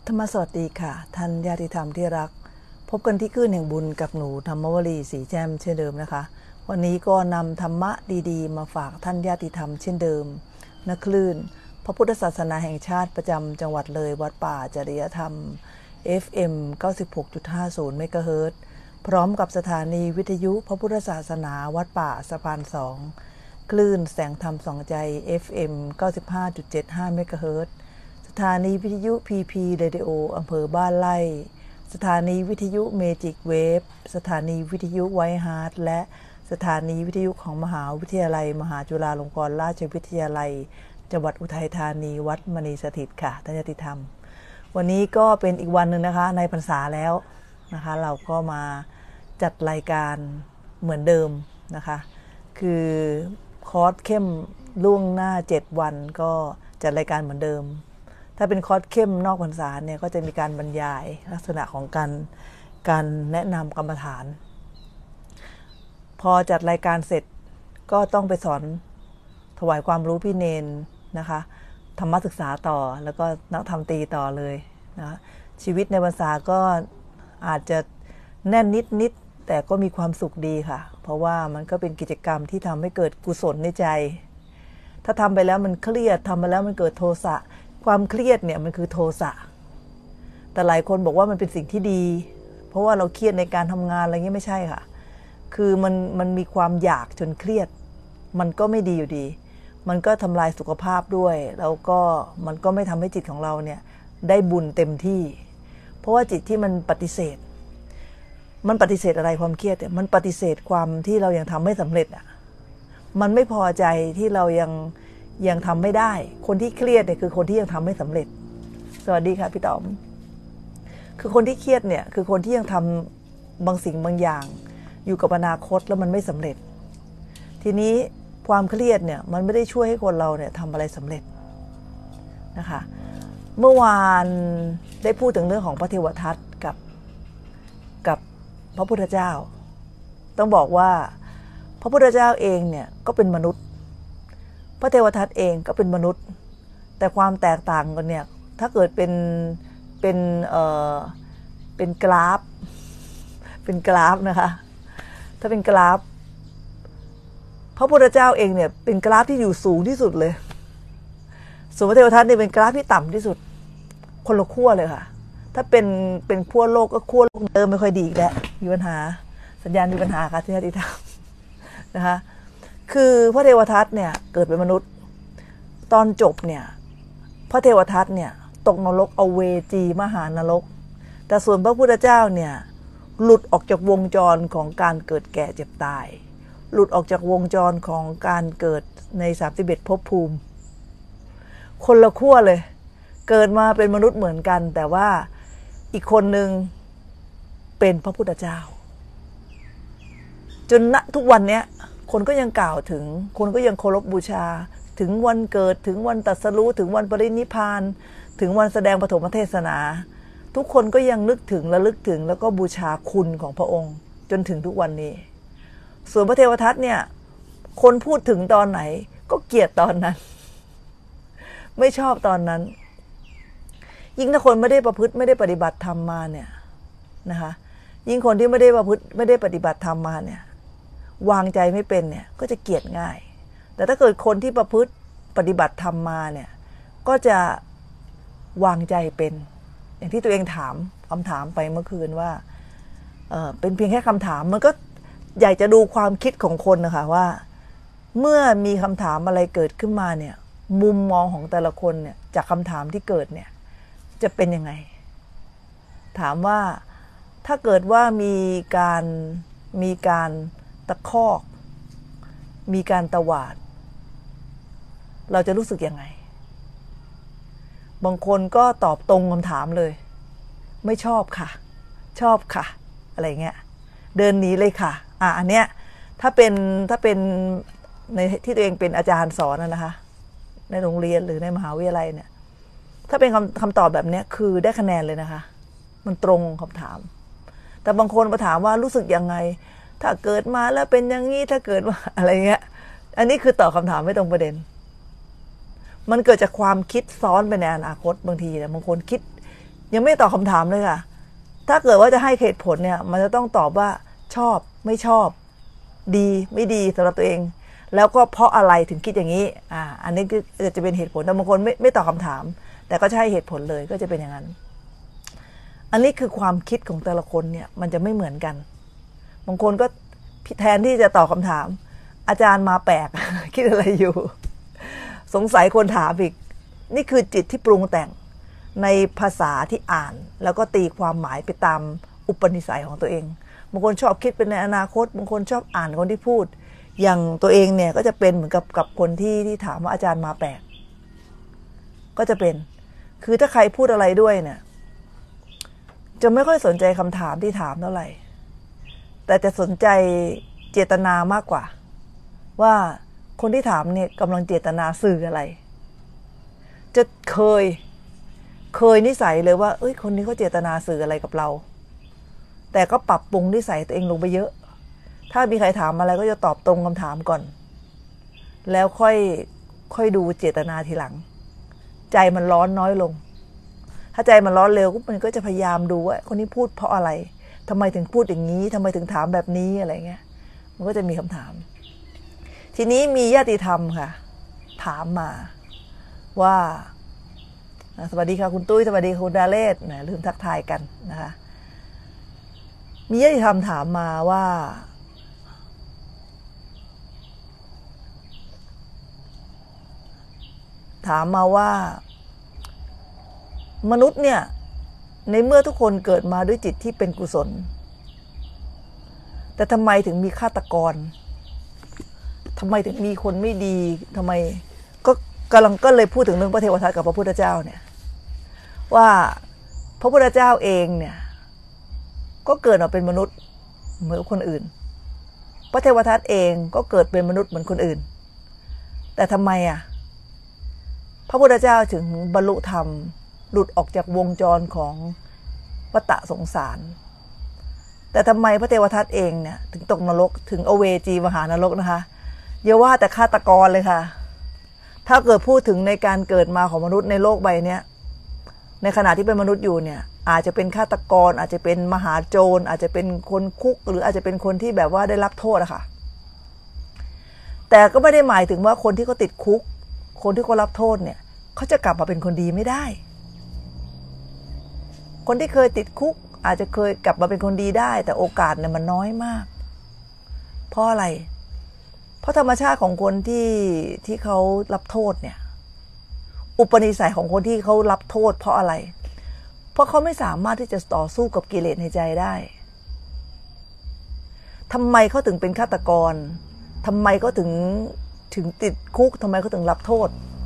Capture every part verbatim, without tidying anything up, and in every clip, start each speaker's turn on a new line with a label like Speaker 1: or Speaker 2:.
Speaker 1: ธรรมสวัสดีค่ะท่านญาติธรรมที่รักพบกันที่คลื่นแห่งบุญกับหนูธรรมวลีสีแจ่มเช่นเดิมนะคะวันนี้ก็นำธรรมะดีๆมาฝากท่านญาติธรรมเช่นเดิมณคลื่นพระพุทธศาสนาแห่งชาติประจำจังหวัดเลยวัดป่าจริยธรรม เอฟ เอ็ม เก้าสิบหกจุดห้าศูนย์ เมกะเฮิรตซ์พร้อมกับสถานีวิทยุพระพุทธศาสนาวัดป่าสะพานสองคลื่นแสงธรรมสองใจ เอฟ เอ็ม เก้าสิบห้าจุดเจ็ดห้า เมกะเฮิรตซ์สถานีวิทยุ พี พี Radio อำเภอบ้านไร่สถานีวิทยุเมจิกเวฟสถานีวิทยุไวท์ฮาร์ทและสถานีวิทยุของมหาวิทยาลัยมหาจุฬาลงกรณราชวิทยาลัยจังหวัดอุทัยธานีวัดมณีสถิตค่ะท่านญาติธรรมวันนี้ก็เป็นอีกวันหนึ่งนะคะในพรรษาแล้วนะคะเราก็มาจัดรายการเหมือนเดิมนะคะคือคอร์สเข้มล่วงหน้าเจ็ดวันก็จัดรายการเหมือนเดิมถ้าเป็นคอร์สเข้มนอกพรรษาเนี่ยก็จะมีการบรรยายลักษณะของการการแนะนำกรรมฐานพอจัดรายการเสร็จก็ต้องไปสอนถวายความรู้พี่เนนนะคะธรรมศึกษาต่อแล้วก็นักธรรมตรีต่อเลยนะชีวิตในพรรษาก็อาจจะแน่นนิดนิดแต่ก็มีความสุขดีค่ะเพราะว่ามันก็เป็นกิจกรรมที่ทำให้เกิดกุศลในใจถ้าทำไปแล้วมันเครียดทำไปแล้วมันเกิดโทสะความเครียดเนี่ยมันคือโทสะแต่หลายคนบอกว่ามันเป็นสิ่งที่ดีเพราะว่าเราเครียดในการทำงานอะไรเงี้ยไม่ใช่ค่ะคือมันมันมีความอยากจนเครียดมันก็ไม่ดีอยู่ดีมันก็ทำลายสุขภาพด้วยแล้วก็มันก็ไม่ทำให้จิตของเราเนี่ยได้บุญเต็มที่เพราะว่าจิตที่มันปฏิเสธมันปฏิเสธอะไรความเครียดเนี่ยมันปฏิเสธความที่เรายังทำไม่สำเร็จอ่ะมันไม่พอใจที่เรายังยังทำไม่ได้คนที่เครียดเนี่ยคือคนที่ยังทำไม่สำเร็จสวัสดีค่ะพี่ต๋อมคือคนที่เครียดเนี่ยคือคนที่ยังทำบางสิ่งบางอย่างอยู่กับอนาคตแล้วมันไม่สำเร็จทีนี้ความเครียดเนี่ยมันไม่ได้ช่วยให้คนเราเนี่ยทำอะไรสำเร็จนะคะเมื่อวานได้พูดถึงเรื่องของพระเทวทัตกับกับพระพุทธเจ้าต้องบอกว่าพระพุทธเจ้าเองเนี่ยก็เป็นมนุษย์พระเทวทัตเองก็เป็นมนุษย์แต่ความแตกต่างกันเนี่ยถ้าเกิดเป็นเป็นเอ่อเป็นกราฟเป็นกราฟนะคะถ้าเป็นกราฟพระพุทธเจ้าเองเนี่ยเป็นกราฟที่อยู่สูงที่สุดเลยส่วนพระเทวทัตเนี่ยเป็นกราฟที่ต่ำที่สุดคนละขั้วเลยค่ะถ้าเป็นเป็นขั้วโลกก็ขั้วโลกเดิมไม่ค่อยดีอีกแล้วมีปัญหาสัญญาณมีปัญหาค่ะที่ญาติธรรมนะคะคือพระเทวทัตเนี่ยเกิดเป็นมนุษย์ตอนจบเนี่ยพระเทวทัตเนี่ยตกนรกอเวจีมหานรกแต่ส่วนพระพุทธเจ้าเนี่ยหลุดออกจากวงจรของการเกิดแก่เจ็บตายหลุดออกจากวงจรของการเกิดในสามสิบเอ็ดภพภูมิคนละขั้วเลยเกิดมาเป็นมนุษย์เหมือนกันแต่ว่าอีกคนหนึ่งเป็นพระพุทธเจ้าจนณทุกวันนี้คนก็ยังกล่าวถึงคนก็ยังเคารพบูชาถึงวันเกิดถึงวันตรัสรู้ถึงวันปรินิพพานถึงวันแสดงปฐมเทศนาทุกคนก็ยังนึกถึงระลึกถึงแล้วก็บูชาคุณของพระองค์จนถึงทุกวันนี้ส่วนพระเทวทัตเนี่ยคนพูดถึงตอนไหนก็เกลียดตอนนั้นไม่ชอบตอนนั้นยิ่งถ้าคนไม่ได้ประพฤติไม่ได้ปฏิบัติธรรมมาเนี่ยนะคะยิ่งคนที่ไม่ได้ประพฤติไม่ได้ปฏิบัติธรรมมาเนี่ยวางใจไม่เป็นเนี่ยก็จะเกลียดง่ายแต่ถ้าเกิดคนที่ประพฤติปฏิบัติธรรมมาเนี่ยก็จะวางใจเป็นอย่างที่ตัวเองถามคำถามไปเมื่อคืนว่าเออเป็นเพียงแค่คำถามมันก็อยากจะดูความคิดของคนนะคะว่าเมื่อมีคำถามอะไรเกิดขึ้นมาเนี่ยมุมมองของแต่ละคนเนี่ยจากคำถามที่เกิดเนี่ยจะเป็นยังไงถามว่าถ้าเกิดว่ามีการมีการตะคอกมีการตวาดเราจะรู้สึกยังไงบางคนก็ตอบตรงคำถามเลยไม่ชอบค่ะชอบค่ะอะไรเงี้ยเดินหนีเลยค่ะอ่ะอันเนี้ยถ้าเป็นถ้าเป็นในที่ตัวเองเป็นอาจารย์สอนนะคะในโรงเรียนหรือในมหาวิทยาลัยเนี่ยถ้าเป็นคำคำตอบแบบนี้คือได้คะแนนเลยนะคะมันตรงคำถามแต่บางคนมาถามว่ารู้สึกยังไงถ้าเกิดมาแล้วเป็นอย่างนี้ถ้าเกิดว่าอะไรเงี้ยอันนี้คือตอบคำถามไม่ตรงประเด็นมันเกิดจากความคิดซ้อนไปในอนาคตบางทีเนี่ยบางคนคิดยังไม่ตอบคำถามเลยค่ะถ้าเกิดว่าจะให้เหตุผลเนี่ยมันจะต้องตอบว่าชอบไม่ชอบดีไม่ดีสำหรับตัวเองแล้วก็เพราะอะไรถึงคิดอย่างนี้อ่าอันนี้ก็จะเป็นเหตุผลแต่บางคนไม่ไม่ตอบคำถามแต่ก็จะให้เหตุผลเลยก็จะเป็นอย่างนั้นอันนี้คือความคิดของแต่ละคนเนี่ยมันจะไม่เหมือนกันบางคนก็แทนที่จะตอบคำถามอาจารย์มาแปลก คิดอะไรอยู่สงสัยคนถามอีกนี่คือจิตที่ปรุงแต่งในภาษาที่อ่านแล้วก็ตีความหมายไปตามอุปนิสัยของตัวเองบางคนชอบคิดเป็นในอนาคตบางคนชอบอ่านคนที่พูดอย่างตัวเองเนี่ยก็จะเป็นเหมือนกับกับคนที่ที่ถามว่าอาจารย์มาแปลกก็จะเป็นคือถ้าใครพูดอะไรด้วยเนี่ยจะไม่ค่อยสนใจคำถามที่ถามเท่าไหร่แต่จะสนใจเจตนามากกว่าว่าคนที่ถามเนี่ยกำลังเจตนาสื่ออะไรจะเคยเคยนิสัยเลยว่าเอ้ยคนนี้เขาเจตนาสื่ออะไรกับเราแต่ก็ปรับปรุงนิสัยตัวเองลงไปเยอะถ้ามีใครถามอะไรก็จะตอบตรงคำถามก่อนแล้วค่อยค่อยดูเจตนาทีหลังใจมันร้อนน้อยลงถ้าใจมันร้อนเร็วมันก็จะพยายามดูว่าคนนี้พูดเพราะอะไรทำไมถึงพูดอย่างนี้ทำไมถึงถามแบบนี้อะไรเงี้ยมันก็จะมีคำถามทีนี้มีญาติธรรมค่ะถามมาว่าสวัสดีค่ะคุณตุ้ยสวัสดีคุณดาเลศนะลืมทักทายกันนะคะมีญาติธรรมถามมาว่าถามมาว่ามนุษย์เนี่ยในเมื่อทุกคนเกิดมาด้วยจิตที่เป็นกุศลแต่ทำไมถึงมีฆาตกรทำไมถึงมีคนไม่ดีทำไมก็กำลังก็เลยพูดถึงเรื่องพระเทวทัตกับพระพุทธเจ้าเนี่ยว่าพระพุทธเจ้าเองเนี่ยก็เกิดมาเป็นมนุษย์เหมือนคนอื่นพระเทวทัตเองก็เกิดเป็นมนุษย์เหมือนคนอื่นแต่ทำไมอ่ะพระพุทธเจ้าถึงบรรลุธรรมหลุดออกจากวงจรของวัฏสงสารแต่ทำไมพระเทวทัตเองเนี่ยถึงตกนรกถึงอเวจีมหานรกนะคะอย่าว่าแต่ฆาตกรเลยค่ะถ้าเกิดพูดถึงในการเกิดมาของมนุษย์ในโลกใบนี้ในขณะที่เป็นมนุษย์อยู่เนี่ยอาจจะเป็นฆาตกรอาจจะเป็นมหาโจรอาจจะเป็นคนคุกหรืออาจจะเป็นคนที่แบบว่าได้รับโทษอะค่ะแต่ก็ไม่ได้หมายถึงว่าคนที่เขาติดคุกคนที่เขารับโทษเนี่ยเขาจะกลับมาเป็นคนดีไม่ได้คนที่เคยติดคุกอาจจะเคยกลับมาเป็นคนดีได้แต่โอกาสเนี่ยมันน้อยมากเพราะอะไรเพราะธรรมชาติของคนที่ที่เขารับโทษเนี่ยอุปนิสัยของคนที่เขารับโทษเพราะอะไรเพราะเขาไม่สามารถที่จะต่อสู้กับกิเลสในใจได้ทำไมเขาถึงเป็นฆาตกรทำไมเขาถึงถึงติดคุกทำไมเขาถึงรับโทษ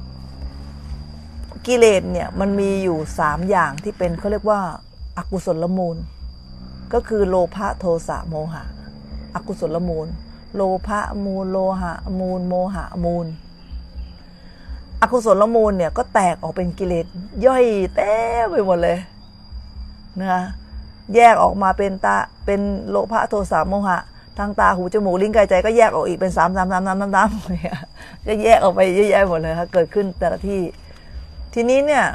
Speaker 1: กิเลสเนี่ยมันมีอยู่สามอย่างที่เป็นเขาเรียกว่าอกุศลมูลก็คือโลภะโทสะโมหะอกุศลมูลโลภะมูลโลหะมูลโมหะมูลอกุศลมูลเนี่ยก็แตกออกเป็นกิเลสย่อยเต็มไปหมดเลยนะแยกออกมาเป็นตาเป็นโลภะโทสะโมหะทางตาหูจมูกลิ้นกายใจก็แยกออกอีกเป็นสามสามสามสามสามสามก็แยกออกไปเยอะแยะหมดเลยค่ะเกิดขึ้นแต่ละที่ทีนี้เนี่ย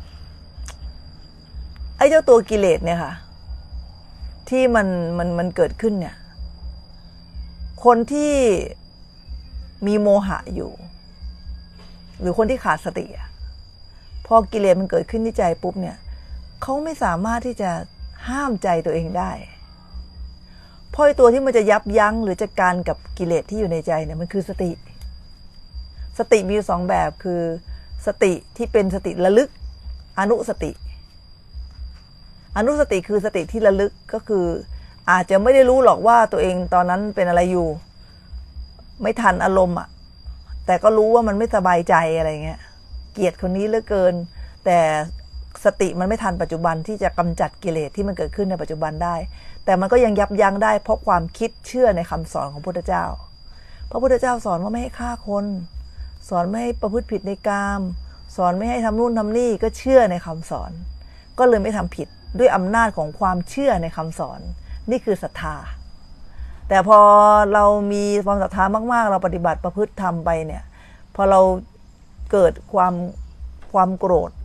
Speaker 1: ไอ้เจ้าตัวกิเลสเนี่ยค่ะที่มันมันมันเกิดขึ้นเนี่ยคนที่มีโมหะอยู่หรือคนที่ขาดสติพอกิเลสมันเกิดขึ้นที่ใจปุ๊บเนี่ยเขาไม่สามารถที่จะห้ามใจตัวเองได้เพราะตัวที่มันจะยับยั้งหรือจัดการกับกิเลสที่อยู่ในใจเนี่ยมันคือสติสติมีอยู่สองแบบคือสติที่เป็นสติระลึกอนุสติอนุสติคือสติที่ระลึกก็คืออาจจะไม่ได้รู้หรอกว่าตัวเองตอนนั้นเป็นอะไรอยู่ไม่ทันอารมณ์อ่ะแต่ก็รู้ว่ามันไม่สบายใจอะไรเงี้ยเกลียดคนนี้เหลือเกินแต่สติมันไม่ทันปัจจุบันที่จะกำจัดกิเลสที่มันเกิดขึ้นในปัจจุบันได้แต่มันก็ยังยับยั้งได้เพราะความคิดเชื่อในคำสอนของพระพุทธเจ้าพระพุทธเจ้าสอนว่าไม่ให้ฆ่าคนสอนไม่ให้ประพฤติผิดในกามสอนไม่ให้ทำนู่นทำนี่ก็เชื่อในคำสอนก็เลยไม่ทำผิดด้วยอำนาจของความเชื่อในคำสอนนี่คือศรัทธาแต่พอเรามีความศรัทธามากๆเราปฏิบัติประพฤติทำไปเนี่ยพอเราเกิดความความโกรธ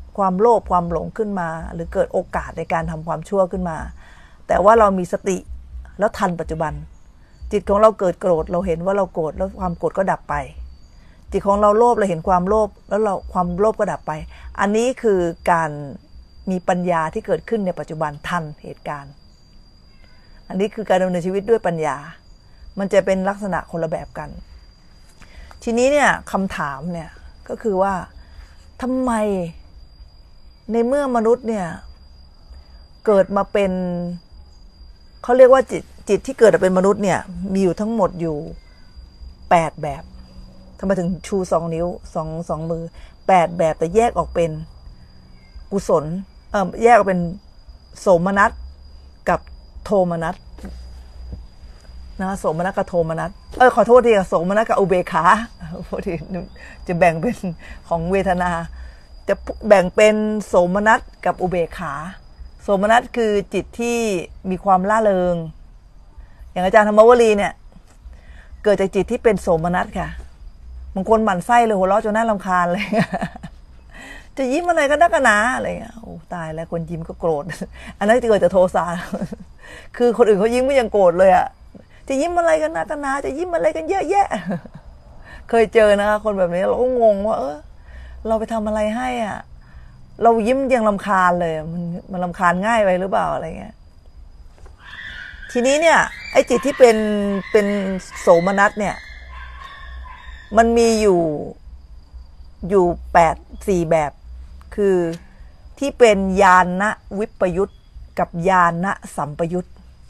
Speaker 1: ความโลภความหลงขึ้นมาหรือเกิดโอกาสในการทำความชั่วขึ้นมาแต่ว่าเรามีสติแล้วทันปัจจุบันจิตของเราเกิดโกรธเราเห็นว่าเราโกรธแล้วความโกรธก็ดับไปจิตของเราโลภเราเห็นความโลภแล้วเราความโลภก็ดับไปอันนี้คือการมีปัญญาที่เกิดขึ้นในปัจจุบันทันเหตุการณ์อันนี้คือการดำเนินชีวิตด้วยปัญญามันจะเป็นลักษณะคนละแบบกันทีนี้เนี่ยคำถามเนี่ยก็คือว่าทำไมในเมื่อมนุษย์เนี่ยเกิดมาเป็นเขาเรียกว่าจิตจิตที่เกิดมาเป็นมนุษย์เนี่ยมีอยู่ทั้งหมดอยู่แปดแบบทำไมถึงชูสองนิ้วสองสองมือแปดแบบแต่แยกออกเป็นกุศลเอ่อแยกออกเป็นโสมนัสกับโทมนัสนะโสมนัสกับโทมนัสเออขอโทษทีโสมนัสกับอุเบกขาพอดีจะแบ่งเป็นของเวทนาจะแบ่งเป็นโสมนัสกับอุเบกขาโสมนัสคือจิตที่มีความล่าเริงอย่างอาจารย์ธรรมวลีเนี่ยเกิดจากจิตที่เป็นโสมนัสค่ะบางคนหมั่นไส้เลยหัวเราะจนน่ารำคาญเลยจะยิ้มอะไรก็นักหนาอะไรเงี้ยโอ้ตายแล้วคนยิ้มก็โกรธอันนั้นเกิดจากโทสะคือคนอื่นเขายิ้มไม่ยังโกรธเลยอ่ะจะยิ้มอะไรกันนักหนาจะยิ้มอะไรกันเยอะแยะเคยเจอนะคะคนแบบนี้เราก็งงว่าเออเราไปทำอะไรให้อ่ะเรายิ้มยังรำคาญเลยมันมันรำคาญง่ายไปหรือเปล่าอะไรเงี้ยทีนี้เนี่ยไอ้จิตที่เป็นเป็นโสมนัสเนี่ยมันมีอยู่อยู่แปดสี่แบบคือที่เป็นญาณวิปยุตกับญาณสัมปยุต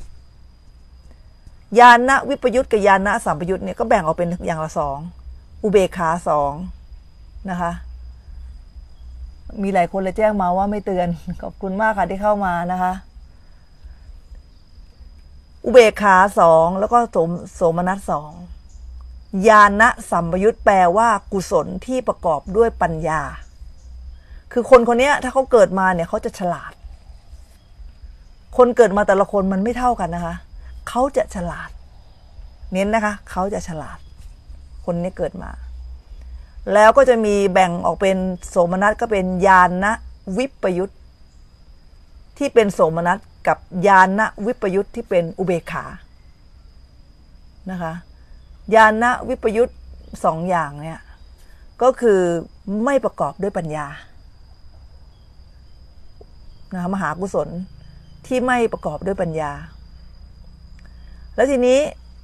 Speaker 1: ญาณวิปยุตกับญาณสัมปยุตเนี่ยก็แบ่งออกเป็นอย่างละสองอุเบกขาสองนะคะมีหลายคนเลยแจ้งมาว่าไม่เตือนขอบคุณมากค่ะที่เข้ามานะคะอุเบกขาสองแล้วก็โสมโสมนัสสองญาณสัมปยุตแปลว่ากุศลที่ประกอบด้วยปัญญาคือคนคนนี้ถ้าเขาเกิดมาเนี่ยเขาจะฉลาดคนเกิดมาแต่ละคนมันไม่เท่ากันนะคะเขาจะฉลาดเน้นนะคะเขาจะฉลาดคนนี้เกิดมาแล้วก็จะมีแบ่งออกเป็นโสมนัสก็เป็นญาณวิปยุตที่เป็นโสมนัสกับญาณวิปยุตที่เป็นอุเบกขานะคะญาณวิปยุตสองอย่างเนี่ยก็คือไม่ประกอบด้วยปัญญานะคะมหากุศลที่ไม่ประกอบด้วยปัญญาแล้วทีนี้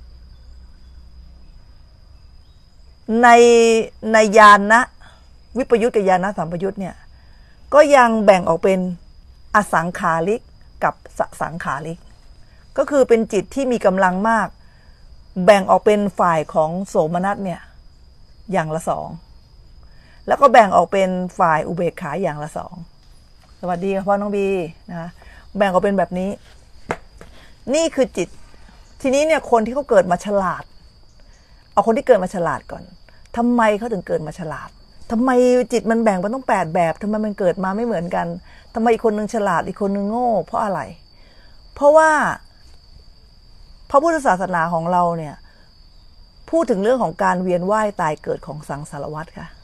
Speaker 1: ในในญาณวิปยุตกับญาณสัมปยุตเนี่ยก็ยังแบ่งออกเป็นอสังขาริกกับสสังขาริกก็คือเป็นจิตที่มีกำลังมากแบ่งออกเป็นฝ่ายของโสมนัสเนี่ยอย่างละสองแล้วก็แบ่งออกเป็นฝ่ายอุเบกขาอย่างละสองสวัสดีค่ะพ่อน้องบีนะแบ่งออกเป็นแบบนี้นี่คือจิตทีนี้เนี่ยคนที่เขาเกิดมาฉลาดเอาคนที่เกิดมาฉลาดก่อนทำไมเขาถึงเกิดมาฉลาดทำไมจิตมันแบ่งมันต้องแปดแบบทำไมมันเกิดมาไม่เหมือนกันทำไมอีกคนนึงฉลาดอีกคนนึงโง่เพราะอะไรเพราะว่าพระพุทธศาสนาของเราเนี่ยพูดถึงเรื่องของการเวียนว่ายตายเกิดของสังสารวัฏค่ะ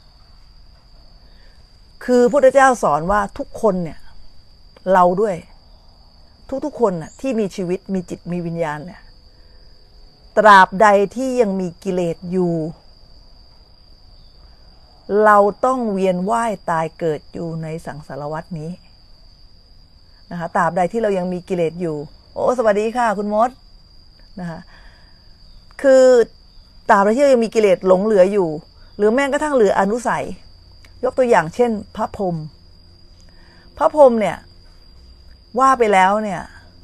Speaker 1: คือพระพุทธเจ้าสอนว่าทุกคนเนี่ยเราด้วยทุกๆคนน่ะที่มีชีวิตมีจิตมีวิญญาณเนี่ยตราบใดที่ยังมีกิเลสอยู่เราต้องเวียนว่ายตายเกิดอยู่ในสังสารวัฏนี้นะคะตราบใดที่เรายังมีกิเลสอยู่โอ้สวัสดีค่ะคุณมดนะคะคือตราบใดที่เรายังมีกิเลสหลงเหลืออยู่หรือแม้กระทั่งเหลืออนุสัยยกตัวอย่างเช่นพระพรหมพระพรหมเนี่ยว่าไปแล้วเนี่ย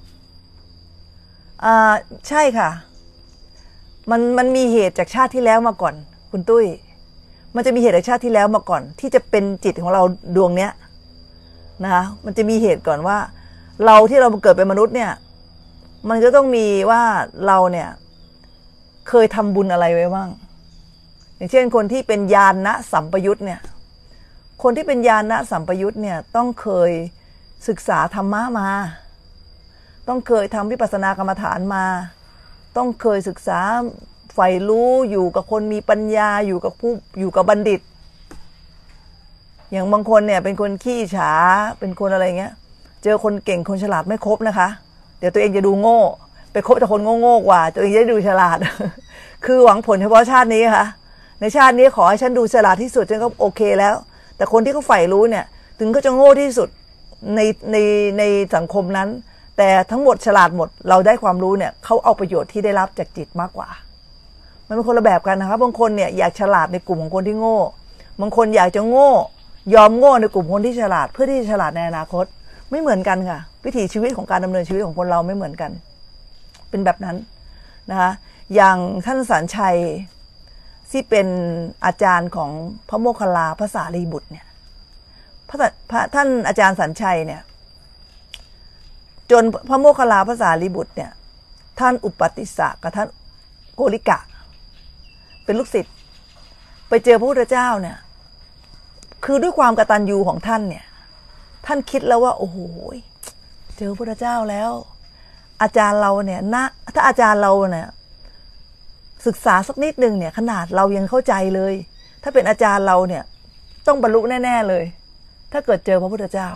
Speaker 1: อ่าใช่ค่ะมันมันมีเหตุจากชาติที่แล้วมาก่อนคุณตุ้ยมันจะมีเหตุจากชาติที่แล้วมาก่อนที่จะเป็นจิตของเราดวงเนี้ยนะคะมันจะมีเหตุก่อนว่าเราที่เราเกิดเป็นมนุษย์เนี่ยมันก็ต้องมีว่าเราเนี่ยเคยทำบุญอะไรไว้บ้างอย่างเช่นคนที่เป็นญาณสัมปยุตเนี่ยคนที่เป็นญาณสัมปยุตเนี่ยต้องเคยศึกษาธรรมะมาต้องเคยทำวิปัสสนากรรมฐานมาต้องเคยศึกษาใฝ่รู้อยู่กับคนมีปัญญาอยู่กับผู้อยู่กับบัณฑิตอย่างบางคนเนี่ยเป็นคนขี้ฉาเป็นคนอะไรเงี้ยเจอคนเก่งคนฉลาดไม่คบนะคะเดี๋ยวตัวเองจะดูโง่ไปคบแต่คนโง่ๆกว่าตัวเองจะได้ดูฉลาด คือหวังผลเฉพาะชาตินี้ค่ะในชาตินี้ขอให้ฉันดูฉลาดที่สุดฉันก็โอเคแล้วแต่คนที่เขาใฝ่รู้เนี่ยถึงเขาจะโง่ที่สุดในในในสังคมนั้นแต่ทั้งหมดฉลาดหมดเราได้ความรู้เนี่ยเขาเอาประโยชน์ที่ได้รับจากจิตมากกว่ามันเป็นคนละแบบกันนะครับบางคนเนี่ยอยากฉลาดในกลุ่มของคนที่โง่บางคนอยากจะโง่ยอมโง่ในกลุ่มคนที่ฉลาดเพื่อที่จะฉลาดในอนาคตไม่เหมือนกันค่ะวิถีชีวิตของการดำเนินชีวิตของคนเราไม่เหมือนกันเป็นแบบนั้นนะคะอย่างท่านสัญชัยที่เป็นอาจารย์ของพระโมคคัลลาพระสารีบุตรเนี่ยพระพระท่านอาจารย์สัญชัยเนี่ยจนพระโมคคัลลาพระสารีบุตรเนี่ยท่านอุปติสสะกับท่านโกริกะเป็นลูกศิษย์ไปเจอพระพุทธเจ้าเนี่ยคือด้วยความกตัญญูของท่านเนี่ยท่านคิดแล้วว่าโอ้โหเจอพระพุทธเจ้าแล้วอาจารย์เราเนี่ยนะถ้าอาจารย์เราเนี่ยศึกษาสักนิดนึงเนี่ยขนาดเรายังเข้าใจเลยถ้าเป็นอาจารย์เราเนี่ยต้องบรรลุแน่ๆเลยถ้าเกิดเจอพระพุทธเจ้า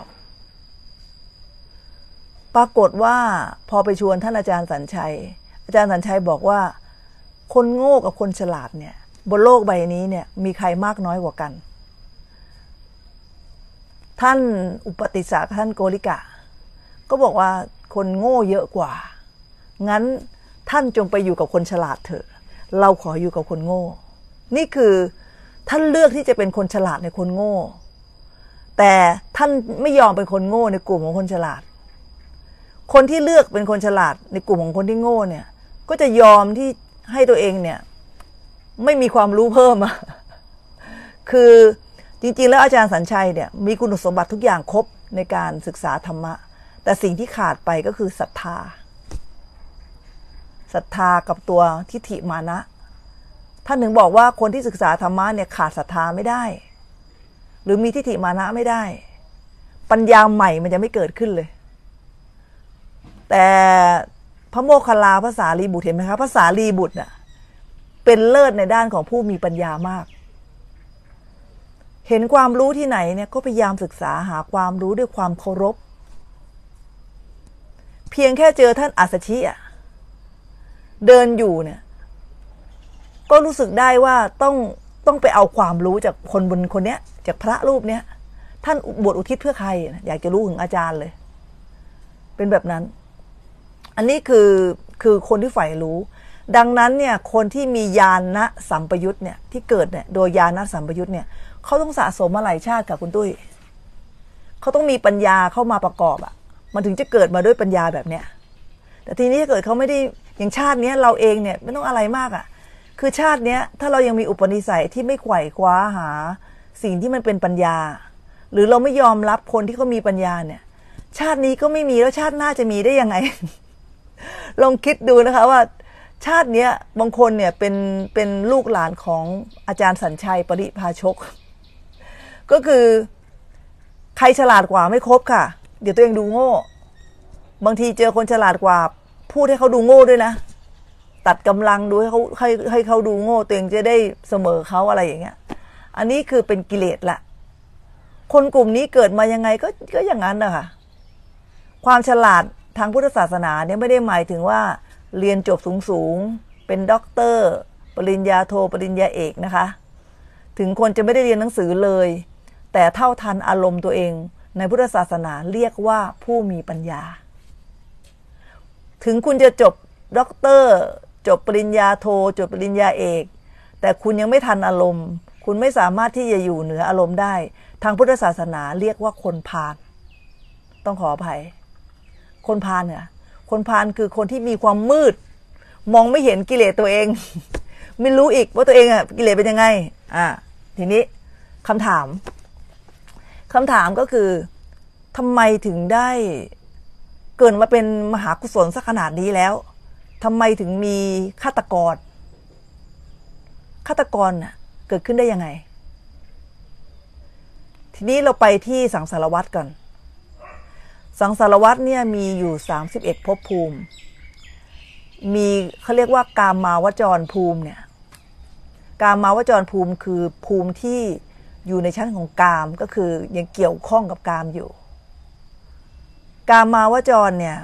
Speaker 1: ปรากฏว่าพอไปชวนท่านอาจารย์สัญชัยอาจารย์สัญชัยบอกว่าคนโง่กับคนฉลาดเนี่ยบนโลกใบนี้เนี่ยมีใครมากน้อยกว่ากันท่านอุปติสสะท่านโกริกะก็บอกว่าคนโง่เยอะกว่างั้นท่านจงไปอยู่กับคนฉลาดเถอะเราขออยู่กับคนโง่นี่คือท่านเลือกที่จะเป็นคนฉลาดในคนโง่แต่ท่านไม่ยอมเป็นคนโง่ในกลุ่มของคนฉลาดคนที่เลือกเป็นคนฉลาดในกลุ่มของคนที่โง่เนี่ยก็จะยอมที่ให้ตัวเองเนี่ยไม่มีความรู้เพิ่มอะคือจริงๆแล้วอาจารย์สัญชัยเนี่ยมีคุณสมบัติทุกอย่างครบในการศึกษาธรรมะแต่สิ่งที่ขาดไปก็คือศรัทธาศรัทธากับตัวทิฏฐิมานะท่านถึงบอกว่าคนที่ศึกษาธรรมะเนี่ยขาดศรัทธาไม่ได้หรือมีทิฏฐิมานะไม่ได้ปัญญาใหม่มันจะไม่เกิดขึ้นเลยแต่พระโมคคัลลาพระสารีบุตรเห็นไหมคะพระสารีบุตรน่ะเป็นเลิศในด้านของผู้มีปัญญามากเห็นความรู้ที่ไหนเนี่ยก็พยายามศึกษาหาความรู้ด้วยความเคารพเพียงแค่เจอท่านอัสสชิอ่ะเดินอยู่เนี่ยก็รู้สึกได้ว่าต้องต้องไปเอาความรู้จากคนบนคนเนี้ยจากพระรูปเนี้ยท่านบวชอุทิศเพื่อใครอยากจะรู้ถึงอาจารย์เลยเป็นแบบนั้นอันนี้คือคือคนที่ใฝ่รู้ดังนั้นเนี่ยคนที่มีญาณสัมปยุตเนี่ยที่เกิดเนี่ยโดยญาณสัมปยุตเนี่ยเขาต้องสะสมมาหลายชาติกับคุณตุ้ยเขาต้องมีปัญญาเข้ามาประกอบอ่ะมันถึงจะเกิดมาด้วยปัญญาแบบเนี้ยแต่ทีนี้ถ้าเกิดเขาไม่ได้อย่างชาตินี้เราเองเนี่ยไม่ต้องอะไรมากอ่ะคือชาติเนี้ยถ้าเรายังมีอุปนิสัยที่ไม่ไขว่คว้าหาสิ่งที่มันเป็นปัญญาหรือเราไม่ยอมรับคนที่เขามีปัญญาเนี่ยชาตินี้ก็ไม่มีแล้วชาติหน้าจะมีได้ยังไง ลองคิดดูนะคะว่าชาติเนี้ยบางคนเนี่ยเป็นเป็นลูกหลานของอาจารย์สัญชัยปริภาชกก็คือใครฉลาดกว่าไม่ครบค่ะเดี๋ยวตัวเองดูโง่บางทีเจอคนฉลาดกว่าพูดให้เขาดูโง่ด้วยนะตัดกำลังดูให้เขาให้ให้เขาดูโง่ตัวเองจะได้เสมอเขาอะไรอย่างเงี้ยอันนี้คือเป็นกิเลสละคนกลุ่มนี้เกิดมายังไงก็ก็อย่างนั้นนะคะความฉลาดทางพุทธศาสนาเนี่ยไม่ได้หมายถึงว่าเรียนจบสูงๆเป็นด็อกเตอร์ปริญญาโทปริญญาเอกนะคะถึงคนจะไม่ได้เรียนหนังสือเลยแต่เท่าทันอารมณ์ตัวเองในพุทธศาสนาเรียกว่าผู้มีปัญญาถึงคุณจะจบด็อกเตอร์จบปริญญาโทจบปริญญาเอกแต่คุณยังไม่ทันอารมณ์คุณไม่สามารถที่จะอยู่เหนืออารมณ์ได้ทางพุทธศาสนาเรียกว่าคนพาลต้องขออภัยคนพาลเนี่ยคนพาลคือคนที่มีความมืดมองไม่เห็นกิเลสตัวเองไม่รู้อีกว่าตัวเองอ่ะกิเลสเป็นยังไงอ่าทีนี้คำถามคำถามก็คือทำไมถึงได้เกิดมาเป็นมหากุศลสักขนาดนี้แล้วทำไมถึงมีฆาตกรฆาตกรน่ะเกิดขึ้นได้ยังไงทีนี้เราไปที่สังสารวัฏก่อนสังสารวัฏเนี่ยมีอยู่สามสิบเอ็ดภพภูมิมีเขาเรียกว่ากามาวจรภูมิเนี่ยกามาวจรภูมิคือภูมิที่อยู่ในชั้นของกามก็คือยังเกี่ยวข้องกับกามอยู่กามาวจรเนี่ย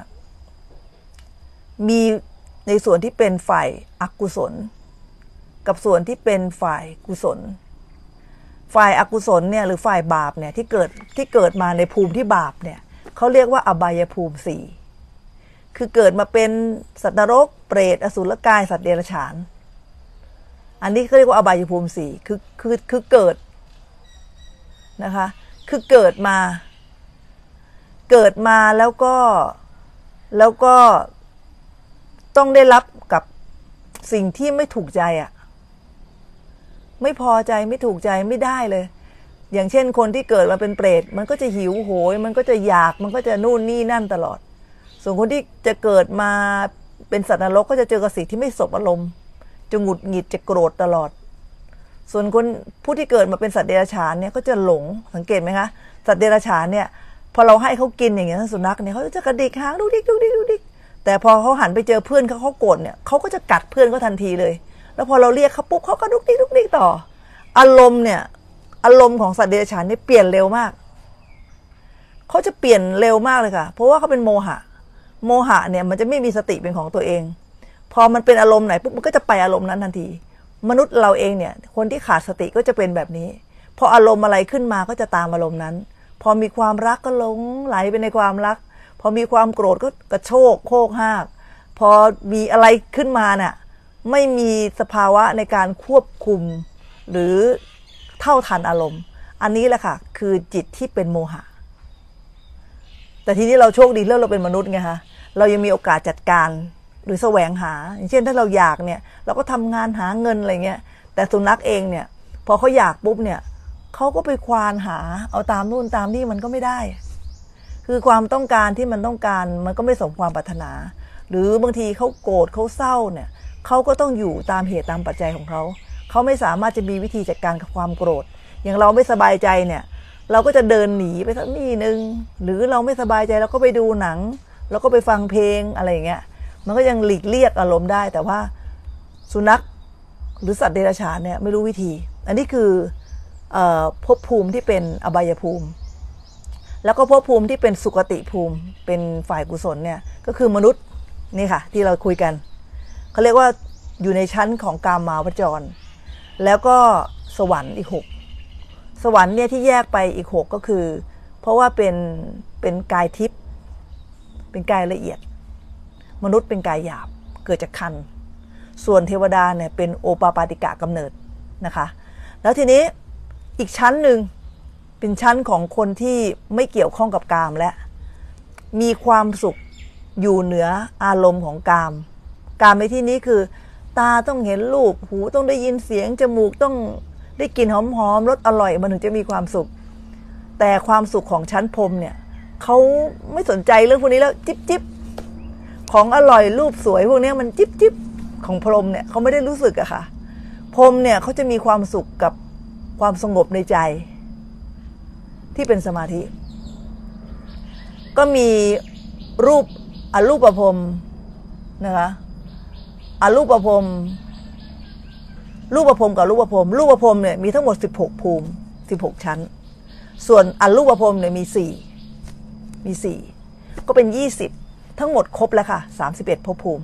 Speaker 1: มีในส่วนที่เป็นฝ่ายอกุศลกับส่วนที่เป็นฝ่ายกุศลฝ่ายอกุศลเนี่ยหรือฝ่ายบาปเนี่ยที่เกิดที่เกิดมาในภูมิที่บาปเนี่ยเขาเรียกว่าอบายภูมิสี่คือเกิดมาเป็นสัตว์นรกเปรตอสุรกายสัตว์เดรัจฉานอันนี้เขาเรียกว่าอบายภูมิสี่คือคือคือเกิดนะคะคือเกิดมาเกิดมาแล้วก็แล้วก็ต้องได้รับกับสิ่งที่ไม่ถูกใจอ่ะไม่พอใจไม่ถูกใจไม่ได้เลยอย่างเช่นคนที่เกิดมาเป็นเปรตมันก็จะหิวโหยมันก็จะอยากมันก็จะนู่นนี่นั่นตลอดส่วนคนที่จะเกิดมาเป็นสัตว์นรกก็จะเจอกับสิ่งที่ไม่สบอารมณ์จะหงุดหงิดจะโกรธตลอดส่วนคนผู้ที่เกิดมาเป็นสัตว์เดรัจฉานเนี่ยก็จะหลงสังเกตไหมคะสัตว์เดรัจฉานเนี่ยพอเราให้เขากินอย่างเงี้ยสุนัขเนี่ยเขาจะกระดิกหางดุกดิกดุกดิกดุกดิกแต่พอเขาหันไปเจอเพื่อนเขาเขาโกรธเนี่ยเขาก็จะกัดเพื่อนเขาทันทีเลยแล้วพอเราเรียกเขาปุ๊บเขาก็ดุกดิกดุกดิกต่ออารมณ์เนี่ยอารมณ์ของสัตว์เดรัจฉานเนี่ยเปลี่ยนเร็วมากเขาจะเปลี่ยนเร็วมากเลยค่ะเพราะว่าเขาเป็นโมหะโมหะเนี่ยมันจะไม่มีสติเป็นของตัวเองพอมันเป็นอารมณ์ไหนปุ๊บมันก็จะไปอารมณ์นั้นทันทีมนุษย์เราเองเนี่ยคนที่ขาดสติก็จะเป็นแบบนี้พออารมณ์อะไรขึ้นมาก็จะตามอารมณ์นั้นพอมีความรักก็หลงไหลไปในความรักพอมีความโกรธก็กระโชกโคกห้ากพอมีอะไรขึ้นมาเนี่ยไม่มีสภาวะในการควบคุมหรือเท่าทันอารมณ์อันนี้แหละค่ะคือจิตที่เป็นโมหะแต่ทีนี้เราโชคดีแล้วเราเป็นมนุษย์ไงคะเรายังมีโอกาสจัดการหรือแสวงหาอย่างเช่นถ้าเราอยากเนี่ยเราก็ทำงานหาเงินอะไรเงี้ยแต่สุนัขเองเนี่ยพอเขาอยากปุ๊บเนี่ยเขาก็ไปควานหาเอาตามนู่นตามนี่มันก็ไม่ได้คือความต้องการที่มันต้องการมันก็ไม่สมความปรารถนาหรือบางทีเขาโกรธเขาเศร้าเนี่ยเขาก็ต้องอยู่ตามเหตุตามปัจจัยของเขาเขาไม่สามารถจะมีวิธีจัดการกับความโกรธอย่างเราไม่สบายใจเนี่ยเราก็จะเดินหนีไปสักนี่นึงหรือเราไม่สบายใจเราก็ไปดูหนังแล้วก็ไปฟังเพลงอะไรอย่างเงี้ยมันก็ยังหลีกเลี่ยงอารมณ์ได้แต่ว่าสุนัขหรือสัตว์เดรัจฉานเนี่ยไม่รู้วิธีอันนี้คือภพภูมิที่เป็นอบายภูมิแล้วก็ภพภูมิที่เป็นสุคติภูมิเป็นฝ่ายกุศลเนี่ยก็คือมนุษย์นี่ค่ะที่เราคุยกันเขาเรียกว่าอยู่ในชั้นของกามาวจรแล้วก็สวรรค์อีกหกสวรรค์เนี่ยที่แยกไปอีกหกก็คือเพราะว่าเป็นเป็นกายทิพย์เป็นกายละเอียดมนุษย์เป็นกายหยาบเกิดจากคันส่วนเทวดาเนี่ยเป็นโอปปาติกะกำเนิดนะคะแล้วทีนี้อีกชั้นหนึ่งเป็นชั้นของคนที่ไม่เกี่ยวข้องกับกามและมีความสุขอยู่เหนืออารมณ์ของกามกามในที่นี้คือตาต้องเห็นรูปหูต้องได้ยินเสียงจมูกต้องได้กลิ่นหอมๆรสอร่อยมันถึงจะมีความสุขแต่ความสุขของชั้นพรหมเนี่ยเขาไม่สนใจเรื่องพวกนี้แล้วจิ๊บจิ๊บของอร่อยรูปสวยพวกนี้มันจิ๊บจิ๊บของพรหมเนี่ยเขาไม่ได้รู้สึกอะค่ะพรหมเนี่ยเขาจะมีความสุขกับความสงบในใจที่เป็นสมาธิก็มีรูปอรูปพรหมนะคะอรูปพรหมรูปพรหมกับรูปพรหมรูปพรหมเนี่ยมีทั้งหมดสิบหกภูมิสิบหกชั้นส่วนอรูปพรหมเนี่ยมีสี่มีสี่ก็เป็นยี่สิบทั้งหมดครบแล้วค่ะสามสิบเอ็ดภพภูมิ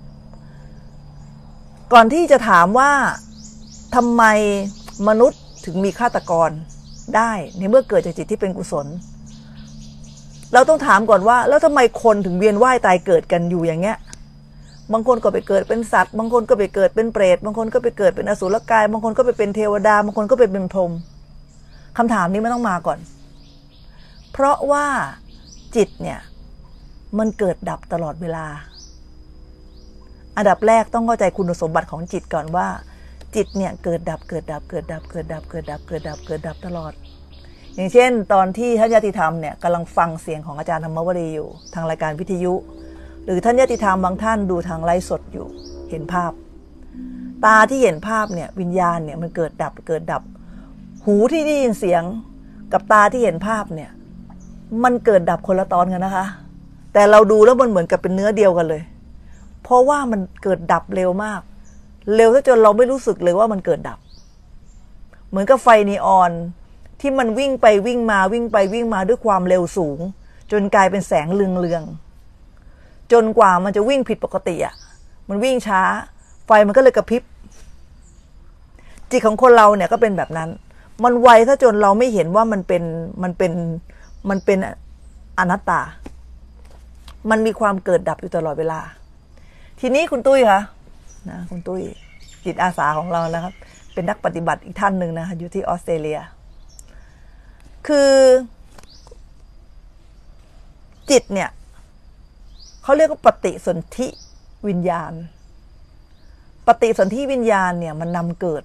Speaker 1: ก่อนที่จะถามว่าทำไมมนุษย์ถึงมีฆาตกรได้ในเมื่อเกิดจากจิตที่เป็นกุศลเราต้องถามก่อนว่าแล้วทำไมคนถึงเวียนว่ายตายเกิดกันอยู่อย่างเงี้ยบางคนก็ไปเกิดเป็นสัตว์บางคนก็ไปเกิดเป็นเปรตบางคนก็ไปเกิดเป็นอสุรกายบางคนก็ไปเป็นเทวดาบางคนก็ไปเป็นพรหมคำถามนี้มันต้องมาก่อนเพราะว่าจิตเนี่ยมันเกิดดับตลอดเวลาอันดับแรกต้องเข้าใจคุณสมบัติของจิตก่อนว่าจิตเนี่ยเกิดดับเกิดดับเกิดดับเกิดดับเกิดดับเกิดดับเกิดดับตลอดอย่างเช่นตอนที่ท่านญาติธรรมเนี่ยกำลังฟังเสียงของอาจารย์ธรรมวรีอยู่ทางรายการวิทยุหรือท่านญาติธรรมบางท่านดูทางไลฟ์สดอยู่เห็นภาพตาที่เห็นภาพเนี่ยวิญญาณเนี่ยมันเกิดดับเกิดดับหูที่ได้ยินเสียงกับตาที่เห็นภาพเนี่ยมันเกิดดับคนละตอนกันนะคะแต่เราดูแล้วมันเหมือนกับเป็นเนื้อเดียวกันเลยเพราะว่ามันเกิดดับเร็วมากเร็วซะจนเราไม่รู้สึกเลยว่ามันเกิดดับเหมือนกับไฟนีออนที่มันวิ่งไปวิ่งมาวิ่งไปวิ่งมาด้วยความเร็วสูงจนกลายเป็นแสงเรืองๆจนกว่ามันจะวิ่งผิดปกติอ่ะมันวิ่งช้าไฟมันก็เลยกระพริบจิตของคนเราเนี่ยก็เป็นแบบนั้นมันไวถ้าจนเราไม่เห็นว่ามันเป็นมันเป็นมันเป็นอนัตตามันมีความเกิดดับอยู่ตลอดเวลาทีนี้คุณตุ้ยคะนะคุณตุ้ยจิตอาสาของเรานะครับเป็นนักปฏิบัติอีกท่านหนึ่งนะคะอยู่ที่ออสเตรเลียคือจิตเนี่ยเขาเรียกว่าปฏิสนธิวิญญาณปฏิสนธิวิญญาณเนี่ยมันนำเกิด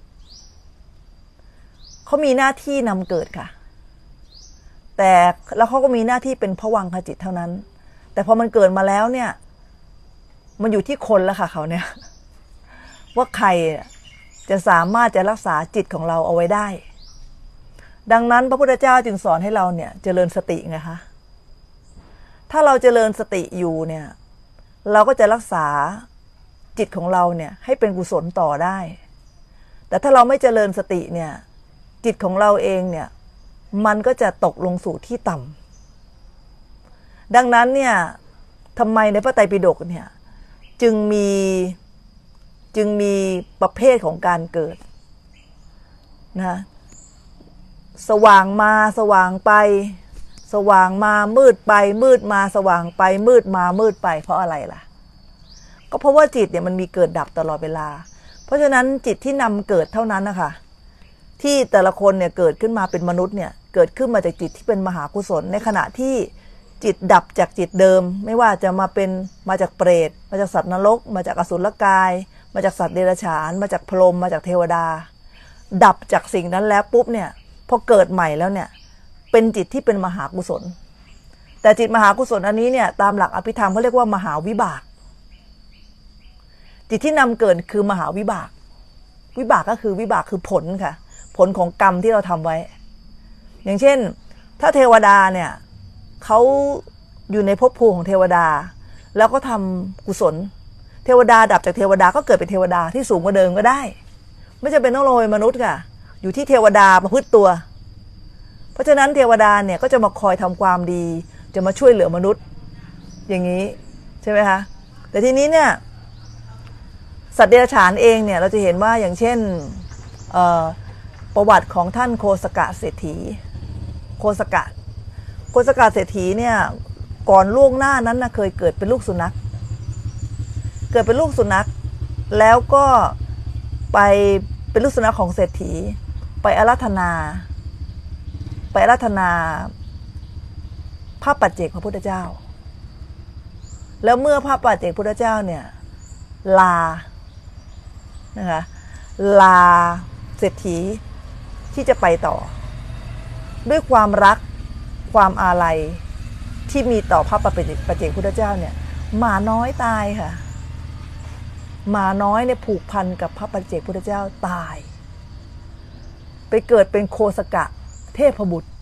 Speaker 1: เขามีหน้าที่นำเกิดค่ะแต่แล้วเขาก็มีหน้าที่เป็นภวังคจิตเท่านั้นแต่พอมันเกิดมาแล้วเนี่ยมันอยู่ที่คนแล้วค่ะเขาเนี่ยว่าใครจะสามารถจะรักษาจิตของเราเอาไว้ได้ดังนั้นพระพุทธเจ้าจึงสอนให้เราเนี่ยเจริญสติไงคะถ้าเราเจริญสติอยู่เนี่ยเราก็จะรักษาจิตของเราเนี่ยให้เป็นกุศลต่อได้แต่ถ้าเราไม่เจริญสติเนี่ยจิตของเราเองเนี่ยมันก็จะตกลงสู่ที่ต่ำดังนั้นเนี่ยทำไมในพระไตรปิฎกเนี่ยจึงมีจึงมีประเภทของการเกิดนะสว่างมาสว่างไปสว่างมามืดไปมืดมาสว่างไปมืดมามืดไปเพราะอะไรล่ะก็เพราะว่าจิตเนี่ยมันมีเกิดดับตลอดเวลาเพราะฉะนั้นจิตที่นำเกิดเท่านั้นนะคะที่แต่ละคนเนี่ยเกิดขึ้นมาเป็นมนุษย์เนี่ยเกิดขึ้นมาจากจิตที่เป็นมหากุศลในขณะที่จิตดับจากจิตเดิมไม่ว่าจะมาเป็นมาจากเปรตมาจากสัตว์นรกมาจากอสุรกายมาจากสัตว์เดรัจฉานมาจากพรหมมาจากเทวดาดับจากสิ่งนั้นแล้วปุ๊บเนี่ยพอเกิดใหม่แล้วเนี่ยเป็นจิตที่เป็นมหากุศลแต่จิตมหากุศลอันนี้เนี่ยตามหลักอภิธรรมเขาเรียกว่ามหาวิบากจิตที่นำเกิดคือมหาวิบากวิบากก็คือวิบากคือผลค่ะผลของกรรมที่เราทำไว้อย่างเช่นถ้าเทวดาเนี่ยเขาอยู่ในภพภูมิของเทวดาแล้วก็ทำกุศลเทวดาดับจากเทวดาก็เกิดเป็นเทวดาที่สูงกว่าเดิมก็ได้ไม่จำเป็นต้องลงเป็นมนุษย์ค่ะอยู่ที่เทวดาประพฤติตัวเพราะฉะนั้นเทวดาเนี่ยก็จะมาคอยทำความดีจะมาช่วยเหลือมนุษย์อย่างนี้ใช่ไหมคะแต่ทีนี้เนี่ยสัตว์เดรัจฉานเองเนี่ยเราจะเห็นว่าอย่างเช่นประวัติของท่านโคสกะเศรษฐีโคสกะโคสกะเศรษฐีเนี่ยก่อนล่วงหน้านั้นนะเคยเกิดเป็นลูกสุนัขเกิดเป็นลูกสุนัขแล้วก็ไปเป็นลูกสุนัขของเศรษฐีไปอาราธนาไปอาราธนาพระปัจเจกพระพุทธเจ้าแล้วเมื่อพระปัจเจกพุทธเจ้าเนี่ยลานะคะลาเศรษฐีที่จะไปต่อด้วยความรักความอาลัยที่มีต่อพระปัจเจกปัจเจกพุทธเจ้าเนี่ยหมาน้อยตายค่ะหมาน้อยเนี่ยผูกพันกับพระปัจเจกพุทธเจ้าตายไปเกิดเป็นโคสกะเทพบุตร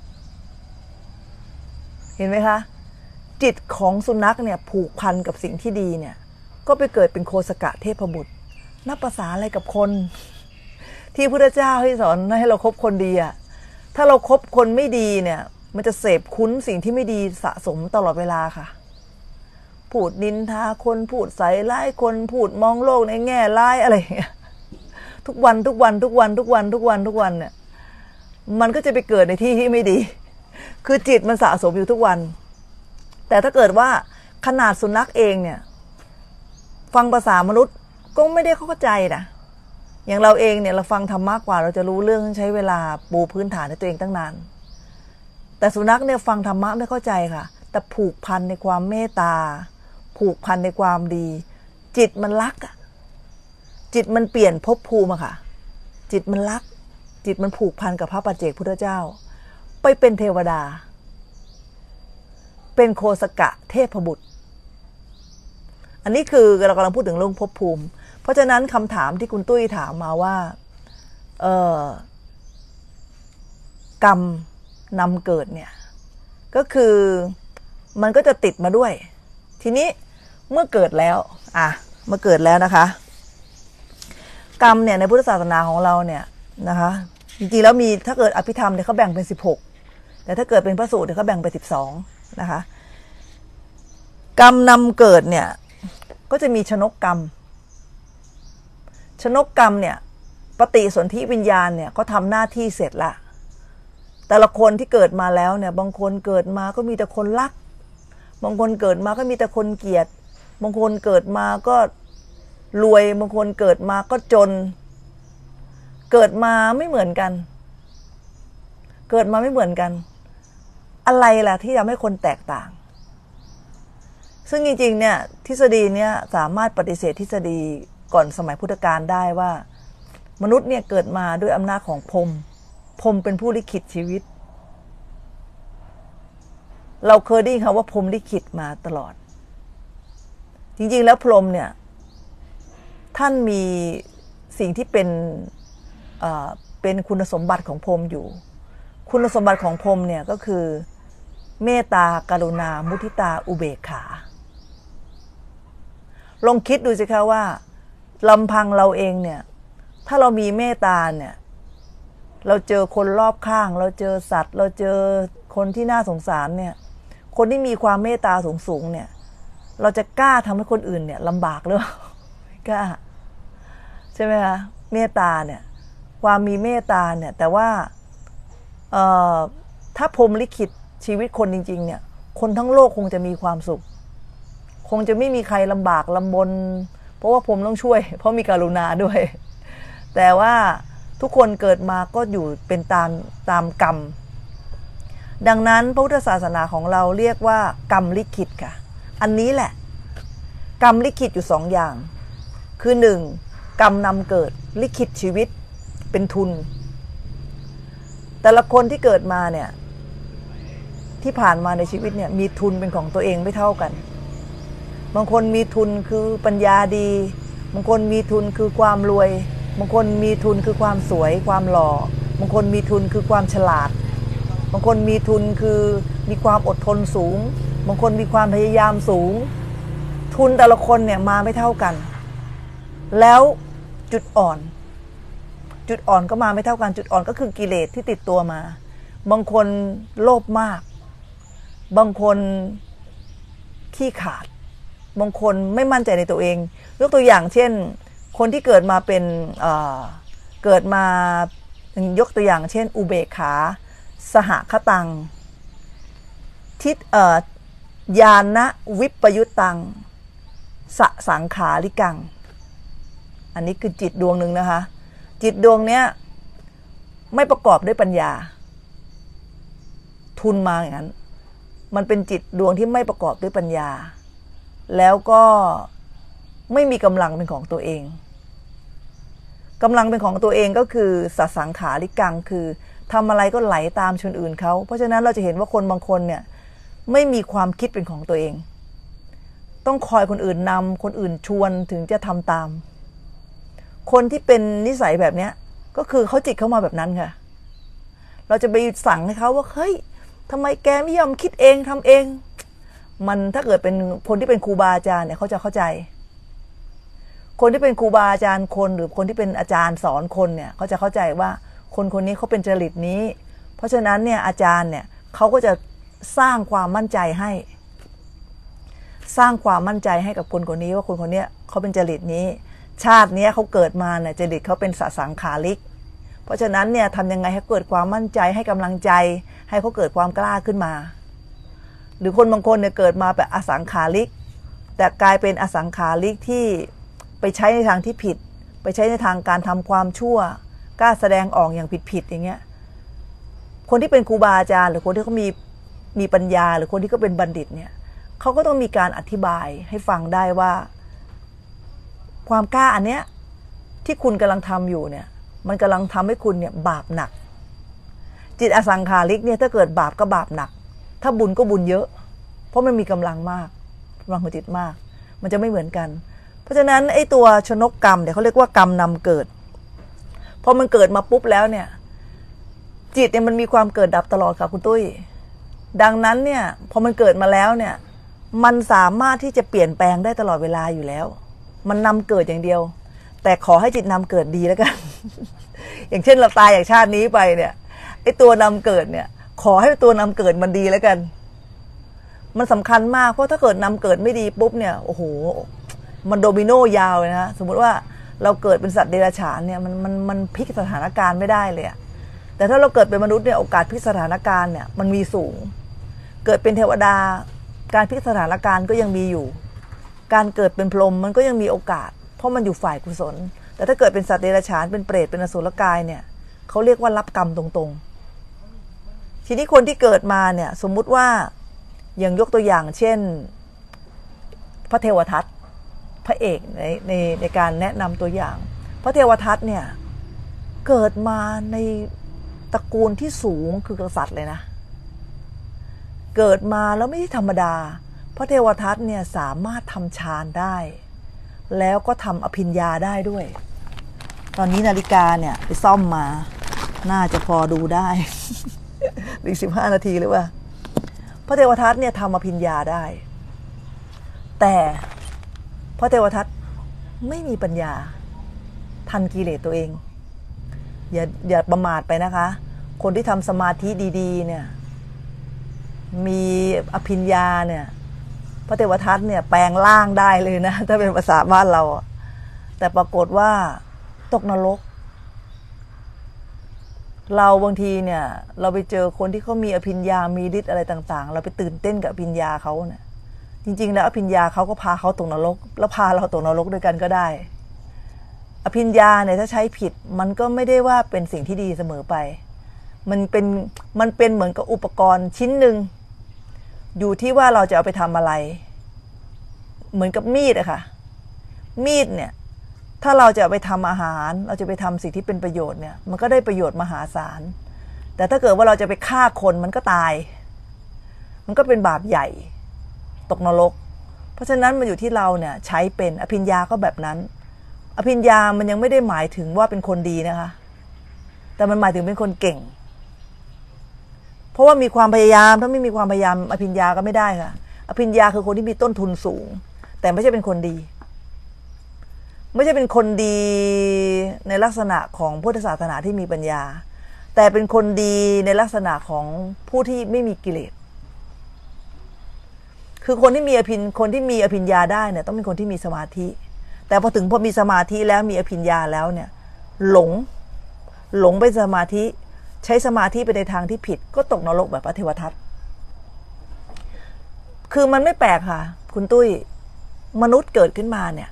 Speaker 1: เห็นไหมคะจิตของสุนัขเนี่ยผูกพันกับสิ่งที่ดีเนี่ยก็ไปเกิดเป็นโคสกะเทพบุตรนับภาษาอะไรกับคนที่พุทธเจ้าให้สอนให้เราคบคนดีอะถ้าเราครบคนไม่ดีเนี่ยมันจะเสพคุ้นสิ่งที่ไม่ดีสะสมตลอดเวลาค่ะพูดนินทาคนพูดใส่ร้ายคนพูดมองโลกในแง่ร้ายอะไรอย่างเงี้ยทุกวันทุกวันทุกวันทุกวันทุกวันทุกวันเนี่ยมันก็จะไปเกิดในที่ที่ไม่ดีคือจิตมันสะสมอยู่ทุกวันแต่ถ้าเกิดว่าขนาดสุนัขเองเนี่ยฟังภาษามนุษย์ก็ไม่ได้เข้าใจนะอย่างเราเองเนี่ยเราฟังธรรมะกว่าเราจะรู้เรื่องใช้เวลาปูพื้นฐานให้ตัวเองตั้งนานแต่สุนัขเนี่ยฟังธรรมะไม่เข้าใจค่ะแต่ผูกพันในความเมตตาผูกพันในความดีจิตมันรักอะจิตมันเปลี่ยนภพภูมิอะค่ะจิตมันรักจิตมันผูกพันกับพระปัจเจกพุทธเจ้าไปเป็นเทวดาเป็นโคสกะเทพบุตรอันนี้คือเรากำลังพูดถึงเรื่องภพภูมิเพราะฉะนั้นคำถามที่คุณตุ้ยถามมาว่าเอ่อกรรมนำเกิดเนี่ยก็คือมันก็จะติดมาด้วยทีนี้เมื่อเกิดแล้วอ่ะเมื่อเกิดแล้วนะคะกรรมเนี่ยในพุทธศาสนาของเราเนี่ยนะคะจริงๆแล้วมีถ้าเกิดอภิธรรมเนี่ยเขาแบ่งเป็นสิบหกแต่ถ้าเกิดเป็นพระสูตรเนี่ยเขาแบ่งเป็นสิบสองนะคะกรรมนำเกิดเนี่ยก็จะมีชนกกรรมชนกกรรมเนี่ยปฏิสนธิวิญญาณเนี่ยก็ทำหน้าที่เสร็จละแต่ละคนที่เกิดมาแล้วเนี่ยบางคนเกิดมาก็มีแต่คนรักบางคนเกิดมาก็มีแต่คนเกลียดบางคนเกิดมาก็รวยบางคนเกิดมาก็จนเกิดมาไม่เหมือนกันเกิดมาไม่เหมือนกันอะไรล่ะที่ทำให้คนแตกต่างซึ่งจริงๆเนี่ยทฤษฎีเนี่ยสามารถปฏิเสธทฤษฎีก่อนสมัยพุทธกาลได้ว่ามนุษย์เนี่ยเกิดมาด้วยอำนาจของพรหมพรหมเป็นผู้ลิขิตชีวิตเราเคยได้ยินคำว่าพรหมลิขิตมาตลอดจริงๆแล้วพรหมเนี่ยท่านมีสิ่งที่เป็นเอ่อเป็นคุณสมบัติของพรหมอยู่คุณสมบัติของพรหมเนี่ยก็คือเมตตากรุณามุทิตาอุเบกขาลองคิดดูสิคะว่าลำพังเราเองเนี่ยถ้าเรามีเมตตาเนี่ยเราเจอคนรอบข้างเราเจอสัตว์เราเจอคนที่น่าสงสารเนี่ยคนที่มีความเมตตาสูงๆเนี่ยเราจะกล้าทำให้คนอื่นเนี่ยลำบากหรือเปล่าไม่กล้าใช่ไหมคะเมตตาเนี่ยความมีเมตตาเนี่ยแต่ว่าเอ่อถ้าพรหมลิขิตชีวิตคนจริงๆเนี่ยคนทั้งโลกคงจะมีความสุขคงจะไม่มีใครลำบากลำบนเพราะว่าพรหมต้องช่วยเพราะมีกรุณาด้วยแต่ว่าทุกคนเกิดมาก็อยู่เป็นตามตามกรรมดังนั้นพระพุทธศาสนาของเราเรียกว่ากรรมลิขิตค่ะอันนี้แหละกรรมลิขิตอยู่สองอย่างคือหนึ่งกรรมนำเกิดลิขิตชีวิตเป็นทุนแต่ละคนที่เกิดมาเนี่ยที่ผ่านมาในชีวิตเนี่ยมีทุนเป็นของตัวเองไม่เท่ากันบางคนมีทุนคือปัญญาดีบางคนมีทุนคือความรวยบางคนมีทุนคือความสวยความหล่อบางคนมีทุนคือความฉลาดบางคนมีทุนคือมีความอดทนสูงบางคนมีความพยายามสูงทุนแต่ละคนเนี่ยมาไม่เท่ากันแล้วจุดอ่อนจุดอ่อนก็มาไม่เท่ากันจุดอ่อนก็คือกิเลสที่ติดตัวมาบางคนโลภมากบางคนขี้ขาดบางคนไม่มั่นใจในตัวเองยกตัวอย่างเช่นคนที่เกิดมาเป็นเอ่อเกิดมายกตัวอย่างเช่นอุเบกขาสหคตังทิฏเอ่อญาณวิปยุตตังสสังขาริกังอันนี้คือจิตดวงหนึ่งนะคะจิตดวงเนี้ยไม่ประกอบด้วยปัญญาทุนมาอย่างนั้นมันเป็นจิตดวงที่ไม่ประกอบด้วยปัญญาแล้วก็ไม่มีกำลังเป็นของตัวเองกำลังเป็นของตัวเองก็คือสสังขาริกังคือทำอะไรก็ไหลตามชนอื่นเขาเพราะฉะนั้นเราจะเห็นว่าคนบางคนเนี่ยไม่มีความคิดเป็นของตัวเองต้องคอยคนอื่นนำคนอื่นชวนถึงจะทำตามคนที่เป็นนิสัยแบบนี้ก็คือเขาจิตเข้ามาแบบนั้นค่ะเราจะไปสั่งให้เขาว่าเฮ้ยทำไมแกไม่ยอมคิดเองทำเองมันถ้าเกิดเป็นคนที่เป็นครูบาอาจารย์เนี่ยเขาจะเข้าใจคนที่เป็นครูบาอาจารย์คนหรือคนที่เป็นอาจารย์สอนคนเนี่ยเขาจะเข้าใจว่าคนคนนี้เขาเป็นจริตนี้เพราะฉะนั้นเนี่ยอาจารย์เนี่ยเขาก็จะสร้างความมั่นใจให้สร้างความมั่นใจให้กับคนคนนี้ว่าคนคนนี้เขาเป็นจริตนี้ชาตินี้เขาเกิดมาเนี่ยจริตเขาเป็นสสังขาริกเพราะฉะนั้นเนี่ยทำยังไงให้เกิดความมั่นใจให้กำลังใจให้เขาเกิดความกล้าขึ้นมาหรือคนบางคนเนี่ยเกิดมาแบบอสังขาริกแต่กลายเป็นอสังขาริกที่ไปใช้ในทางที่ผิดไปใช้ในทางการทำความชั่วกล้าแสดงออกอย่างผิดๆอย่างเงี้ยคนที่เป็นครูบาอาจารย์หรือคนที่เขามีมีปัญญาหรือคนที่เขาเป็นบัณฑิตเนี่ยเขาก็ต้องมีการอธิบายให้ฟังได้ว่าความกล้าอันเนี้ยที่คุณกำลังทำอยู่เนี่ยมันกำลังทำให้คุณเนี่ยบาปหนักจิตอสังขาริกเนี่ยถ้าเกิดบาปก็บาปหนักถ้าบุญก็บุญเยอะเพราะมันมีกำลังมากกำลังของจิตมากมันจะไม่เหมือนกันเพราะฉะนั้นไอ้ตัวชนกกรรมเนี่ยเขาเรียกว่ากรรมนำเกิดพอมันเกิดมาปุ๊บแล้วเนี่ยจิตเนี่ยมันมีความเกิดดับตลอดค่ะคุณตุ้ยดังนั้นเนี่ยพอมันเกิดมาแล้วเนี่ยมันสามารถที่จะเปลี่ยนแปลงได้ตลอดเวลาอยู่แล้วมันนำเกิดอย่างเดียวแต่ขอให้จิตนำเกิดดีแล้วกันอย่างเช่นเราตายอย่างชาตินี้ไปเนี่ยไอ้ตัวนำเกิดเนี่ยขอให้ตัวนำเกิดมันดีแล้วกันมันสำคัญมากเพราะถ้าเกิดนำเกิดไม่ดีปุ๊บเนี่ยโอ้โหมันโดมิโนยาวเลยนะสมมติว่าเราเกิดเป็นสัตว์เดรัจฉานเนี่ยมันมันมันพลิกสถานการณ์ไม่ได้เลยอะแต่ถ้าเราเกิดเป็นมนุษย์เนี่ยโอกาสพลิกสถานการณ์เนี่ยมันมีสูงเกิดเป็นเทวดาการพลิกสถานการณ์ก็ยังมีอยู่การเกิดเป็นพรหมมันก็ยังมีโอกาสเพราะมันอยู่ฝ่ายกุศลแต่ถ้าเกิดเป็นสัตว์เดรัจฉานเป็นเปรตเป็นอสุรกายเนี่ยเขาเรียกว่ารับกรรมตรงๆทีนี้คนที่เกิดมาเนี่ยสมมุติว่าอย่างยกตัวอย่างเช่นพระเทวทัตพระเอกในในในการแนะนำตัวอย่างพระเทวทัตเนี่ยเกิดมาในตระกูลที่สูงคือกษัตริย์เลยนะเกิดมาแล้วไม่ใช่ธรรมดาพระเทวทัตเนี่ยสามารถทำฌานได้แล้วก็ทำอภิญญาได้ด้วยตอนนี้นาฬิกาเนี่ยไปซ่อมมาน่าจะพอดูได้ อีกสิบห้านาทีหรือว่าพระเทวทัตเนี่ยทำอภิญญาได้แต่พระเทวทัตไม่มีปัญญาทันกิเลสตัวเองอย่าอย่าประมาทไปนะคะคนที่ทำสมาธิดีๆเนี่ยมีอภิญญาเนี่ยพระเทวทัตเนี่ยแปลงร่างได้เลยนะถ้าเป็นภาษาบ้านเราแต่ปรากฏว่าตกนรกเราบางทีเนี่ยเราไปเจอคนที่เขามีอภิญญามีฤทธิ์อะไรต่างๆเราไปตื่นเต้นกับอภิญญาเขาเนี่ยจริงๆแล้วอภิญญาเขาก็พาเขาตกนรกแล้วพาเราตกนรกด้วยกันก็ได้อภิญญาเนี่ยถ้าใช้ผิดมันก็ไม่ได้ว่าเป็นสิ่งที่ดีเสมอไปมันเป็นมันเป็นเหมือนกับอุปกรณ์ชิ้นหนึ่งอยู่ที่ว่าเราจะเอาไปทำอะไรเหมือนกับมีดอะค่ะมีดเนี่ยถ้าเราจะเอาไปทำอาหารเราจะไปทำสิ่งที่เป็นประโยชน์เนี่ยมันก็ได้ประโยชน์มหาศาลแต่ถ้าเกิดว่าเราจะไปฆ่าคนมันก็ตายมันก็เป็นบาปใหญ่ตกนรกเพราะฉะนั้นมันอยู่ที่เราเนี่ยใช้เป็นอภิญญาก็แบบนั้นอภิญญามันยังไม่ได้หมายถึงว่าเป็นคนดีนะคะแต่มันหมายถึงเป็นคนเก่งเพราะว่ามีความพยายามถ้าไม่มีความพยายามอภิญญาก็ไม่ได้ค่ะอภิญญาคือคนที่มีต้นทุนสูงแต่ไม่ใช่เป็นคนดีไม่ใช่เป็นคนดีในลักษณะของพุทธศาสนาที่มีปัญญาแต่เป็นคนดีในลักษณะของผู้ที่ไม่มีกิเลสคือคนที่มีอภิญคนที่มีอภิญญาได้เนี่ยต้องเป็นคนที่มีสมาธิแต่พอถึงพอมีสมาธิแล้วมีอภิญญาแล้วเนี่ยหลงหลงไปสมาธิใช้สมาธิไปในทางที่ผิดก็ตกนรกแบบพระเทวทัตคือมันไม่แปลกค่ะคุณตุ้ยมนุษย์เกิดขึ้นมาเนี่ย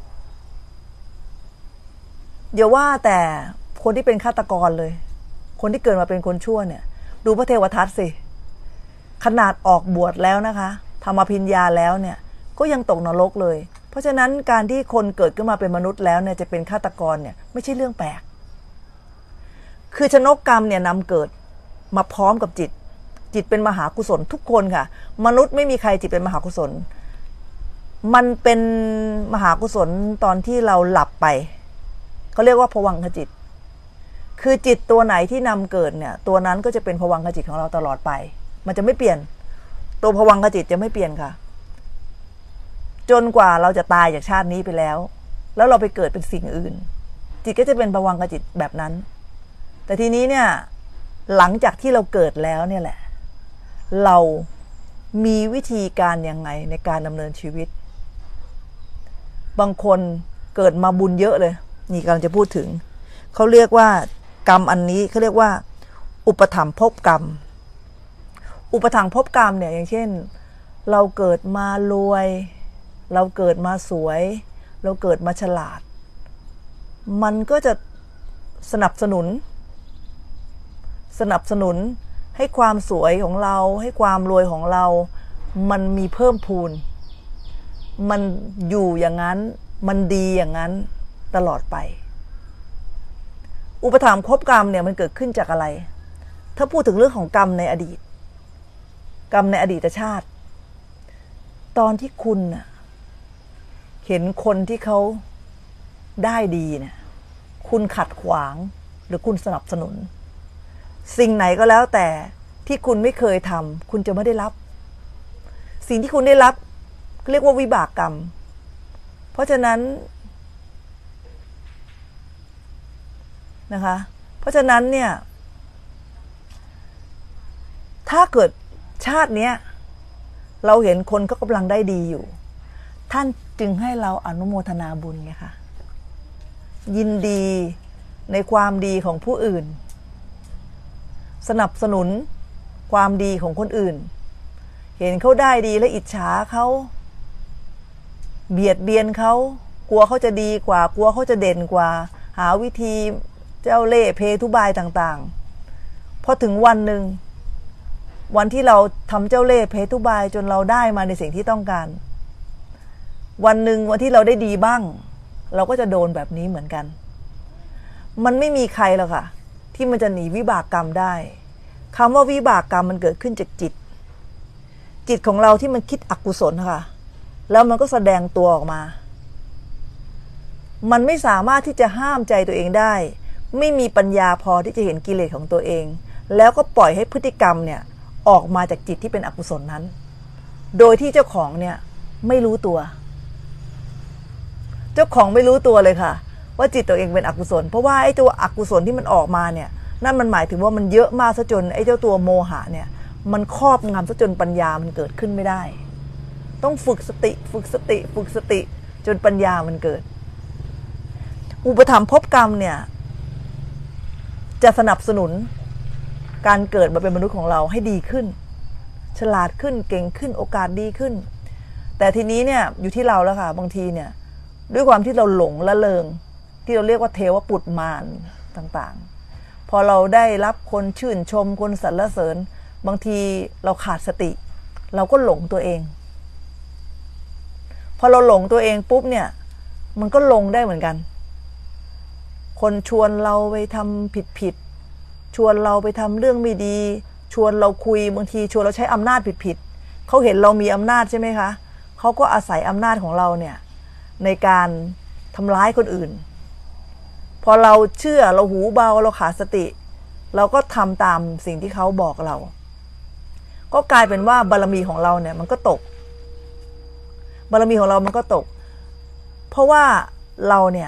Speaker 1: อย่าว่าแต่คนที่เป็นฆาตกรเลยคนที่เกิดมาเป็นคนชั่วเนี่ยดูพระเทวทัตสิขนาดออกบวชแล้วนะคะทำอภิญญาแล้วเนี่ยก็ยังตกนรกเลยเพราะฉะนั้นการที่คนเกิดขึ้นมาเป็นมนุษย์แล้วเนี่ยจะเป็นฆาตกรเนี่ยไม่ใช่เรื่องแปลกคือชนกกรรมเนี่ยนำเกิดมาพร้อมกับจิตจิตเป็นมหากุศลทุกคนค่ะมนุษย์ไม่มีใครจิตเป็นมหากุศลมันเป็นมหากุศลตอนที่เราหลับไปเขาเรียกว่าภวังคจิตคือจิตตัวไหนที่นำเกิดเนี่ยตัวนั้นก็จะเป็นภวังคจิตของเราตลอดไปมันจะไม่เปลี่ยนตัวภวังคจิตจะไม่เปลี่ยนค่ะจนกว่าเราจะตายจากชาตินี้ไปแล้วแล้วเราไปเกิดเป็นสิ่งอื่นจิตก็จะเป็นภวังคจิตแบบนั้นแต่ทีนี้เนี่ยหลังจากที่เราเกิดแล้วเนี่ยแหละเรามีวิธีการยังไงในการดำเนินชีวิตบางคนเกิดมาบุญเยอะเลยนี่กำลังจะพูดถึงเขาเรียกว่ากรรมอันนี้เขาเรียกว่าอุปถัมภพกรรมอุปถัมภพกรรมเนี่ยอย่างเช่นเราเกิดมารวยเราเกิดมาสวยเราเกิดมาฉลาดมันก็จะสนับสนุนสนับสนุนให้ความสวยของเราให้ความรวยของเรามันมีเพิ่มพูนมันอยู่อย่างนั้นมันดีอย่างนั้นตลอดไปอุปถัมภพกรรมเนี่ยมันเกิดขึ้นจากอะไรถ้าพูดถึงเรื่องของกรรมในอดีตกรรมในอดีตชาติตอนที่คุณน่ะเห็นคนที่เขาได้ดีเนี่ยคุณขัดขวางหรือคุณสนับสนุนสิ่งไหนก็แล้วแต่ที่คุณไม่เคยทำคุณจะไม่ได้รับสิ่งที่คุณได้รับเรียกว่าวิบากกรรมเพราะฉะนั้นนะคะเพราะฉะนั้นเนี่ยถ้าเกิดชาติเนี้ยเราเห็นคนก็กำลังได้ดีอยู่ท่านจึงให้เราอนุโมทนาบุญไงคะยินดีในความดีของผู้อื่นสนับสนุนความดีของคนอื่นเห็นเขาได้ดีและอิจฉาเขาเบียดเบียนเขากลัวเขาจะดีกว่ากลัวเขาจะเด่นกว่าหาวิธีเจ้าเล่ห์เพทุบายต่างๆพอถึงวันหนึ่งวันที่เราทำเจ้าเล่ห์เพทุบายจนเราได้มาในสิ่งที่ต้องการวันหนึ่งวันที่เราได้ดีบ้างเราก็จะโดนแบบนี้เหมือนกันมันไม่มีใครหรอกค่ะที่มันจะหนีวิบากกรรมได้คำว่าวิบากกรรมมันเกิดขึ้นจากจิตจิตของเราที่มันคิดอกุศลค่ะแล้วมันก็แสดงตัวออกมามันไม่สามารถที่จะห้ามใจตัวเองได้ไม่มีปัญญาพอที่จะเห็นกิเลสของตัวเองแล้วก็ปล่อยให้พฤติกรรมเนี่ยออกมาจากจิตที่เป็นอกุศลนั้นโดยที่เจ้าของเนี่ยไม่รู้ตัวเจ้าของไม่รู้ตัวเลยค่ะว่าจิตตัวเองเป็นอกุศลเพราะว่าไอ้ตัวอกุศลที่มันออกมาเนี่ยนั่นมันหมายถึงว่ามันเยอะมากซะจนไอ้เจ้าตัวโมหะเนี่ยมันครอบงำซะจนปัญญามันเกิดขึ้นไม่ได้ต้องฝึกสติฝึกสติฝึกสติจนปัญญามันเกิดอุปถัมภพกรรมเนี่ยจะสนับสนุนการเกิดมาเป็นมนุษย์ของเราให้ดีขึ้นฉลาดขึ้นเก่งขึ้นโอกาสดีขึ้นแต่ทีนี้เนี่ยอยู่ที่เราแล้วค่ะบางทีเนี่ยด้วยความที่เราหลงละเลงที่เราเรียกว่าเทวปุตรมารต่างๆพอเราได้รับคนชื่นชมคนสรรเสริญบางทีเราขาดสติเราก็หลงตัวเองพอเราหลงตัวเองปุ๊บเนี่ยมันก็ลงได้เหมือนกันคนชวนเราไปทำผิดผิดชวนเราไปทำเรื่องไม่ดีชวนเราคุยบางทีชวนเราใช้อำนาจผิดผิดเขาเห็นเรามีอำนาจใช่ไหมคะเขาก็อาศัยอำนาจของเราเนี่ยในการทำร้ายคนอื่นพอเราเชื่อเราหูเบาเราขาดสติเราก็ทำตามสิ่งที่เขาบอกเราก็กลายเป็นว่าบารมีของเราเนี่ยมันก็ตกบารมีของเรามันก็ตกเพราะว่าเราเนี่ย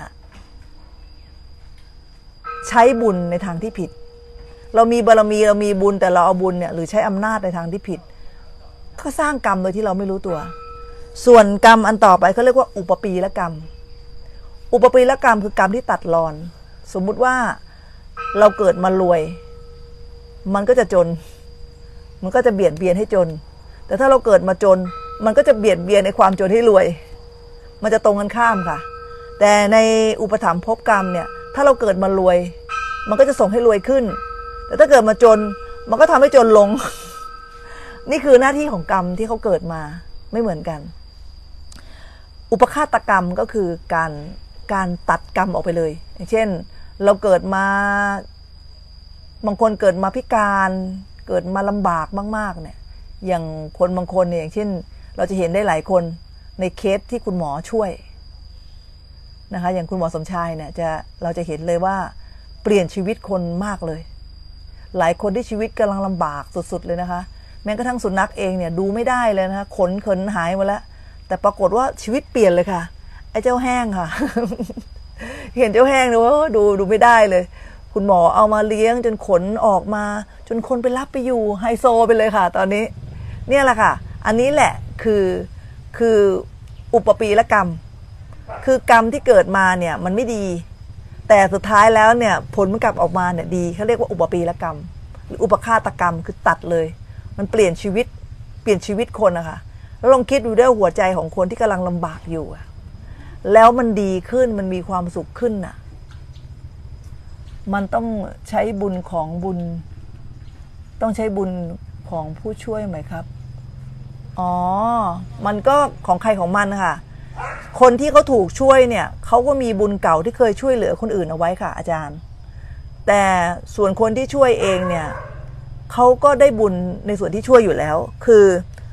Speaker 1: ใช้บุญในทางที่ผิดเรามีบารมีเรามีบุญแต่เราเอาบุญเนี่ยหรือใช้อำนาจในทางที่ผิดก็สร้างกรรมโดยที่เราไม่รู้ตัวส่วนกรรมอันต่อไปเขาเรียกว่าอุปปีละกรรมอุปปีละกรรมคือกรรมที่ตัดรอนสมมุติว่าเราเกิดมารวยมันก็จะจนมันก็จะเบียดเบียนให้จนแต่ถ้าเราเกิดมาจนมันก็จะเบียดเบียนในความจนให้รวยมันจะตรงกันข้ามค่ะแต่ในอุปถัมภพกรรมเนี่ยถ้าเราเกิดมารวยมันก็จะส่งให้รวยขึ้นแต่ถ้าเกิดมาจนมันก็ทำให้จนลง นี่คือหน้าที่ของกรรมที่เขาเกิดมาไม่เหมือนกันอุปฆาตกรรมก็คือการการตัดกรรมออกไปเลยอย่างเช่นเราเกิดมาบางคนเกิดมาพิการเกิดมาลำบากมากๆเนี่ยอย่างคนบางคนเนี่ยอย่างเช่นเราจะเห็นได้หลายคนในเคสที่คุณหมอช่วยนะคะอย่างคุณหมอสมชายเนี่ยจะเราจะเห็นเลยว่าเปลี่ยนชีวิตคนมากเลยหลายคนที่ชีวิตกำลังลำบากสุดๆเลยนะคะแม้กระทั่งสุนัขเองเนี่ยดูไม่ได้เลยนะคะขนเขินหายหมดแล้วแต่ปรากฏว่าชีวิตเปลี่ยนเลยค่ะไอ้เจ้าแห้งค่ะ เห็นเจ้าแห้งดูว่าดูดูไม่ได้เลยคุณหมอเอามาเลี้ยงจนขนออกมาจนคนไปรับไปอยู่ไฮโซไปเลยค่ะตอนนี้เนี่ยแหละค่ะอันนี้แหละคือคืออุปปีละกรรมคือกรรมที่เกิดมาเนี่ยมันไม่ดีแต่สุดท้ายแล้วเนี่ยผลมันกลับออกมาเนี่ยดีเขาเรียกว่าอุปปีละกรรมหรืออุปฆาตกรรมคือตัดเลยมันเปลี่ยนชีวิตเปลี่ยนชีวิตคนนะคะแล้วลองคิดดูด้วยหัวใจของคนที่กำลังลำบากอยู่แล้วมันดีขึ้นมันมีความสุขขึ้นน่ะมันต้องใช้บุญของบุญต้องใช้บุญของผู้ช่วยไหมครับอ๋อมันก็ของใครของมันค่ะคนที่เขาถูกช่วยเนี่ยเขาก็มีบุญเก่าที่เคยช่วยเหลือคนอื่นเอาไว้ค่ะอาจารย์แต่ส่วนคนที่ช่วยเองเนี่ยเขาก็ได้บุญในส่วนที่ช่วยอยู่แล้วคือ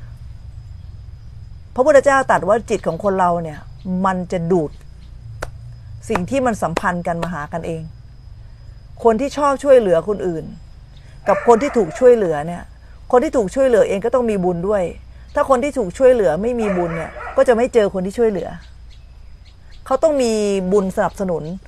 Speaker 1: พระพุทธเจ้าตรัสว่าจิตของคนเราเนี่ยมันจะดูดสิ่งที่มันสัมพันธ์กันมาหากันเองคนที่ชอบช่วยเหลือคนอื่นกับคนที่ถูกช่วยเหลือเนี่ยคนที่ถูกช่วยเหลือเองก็ต้องมีบุญด้วยถ้าคนที่ถูกช่วยเหลือไม่มีบุญเนี่ยก็จะไม่เจอคนที่ช่วยเหลือเขาต้องมีบุญสนับสนุน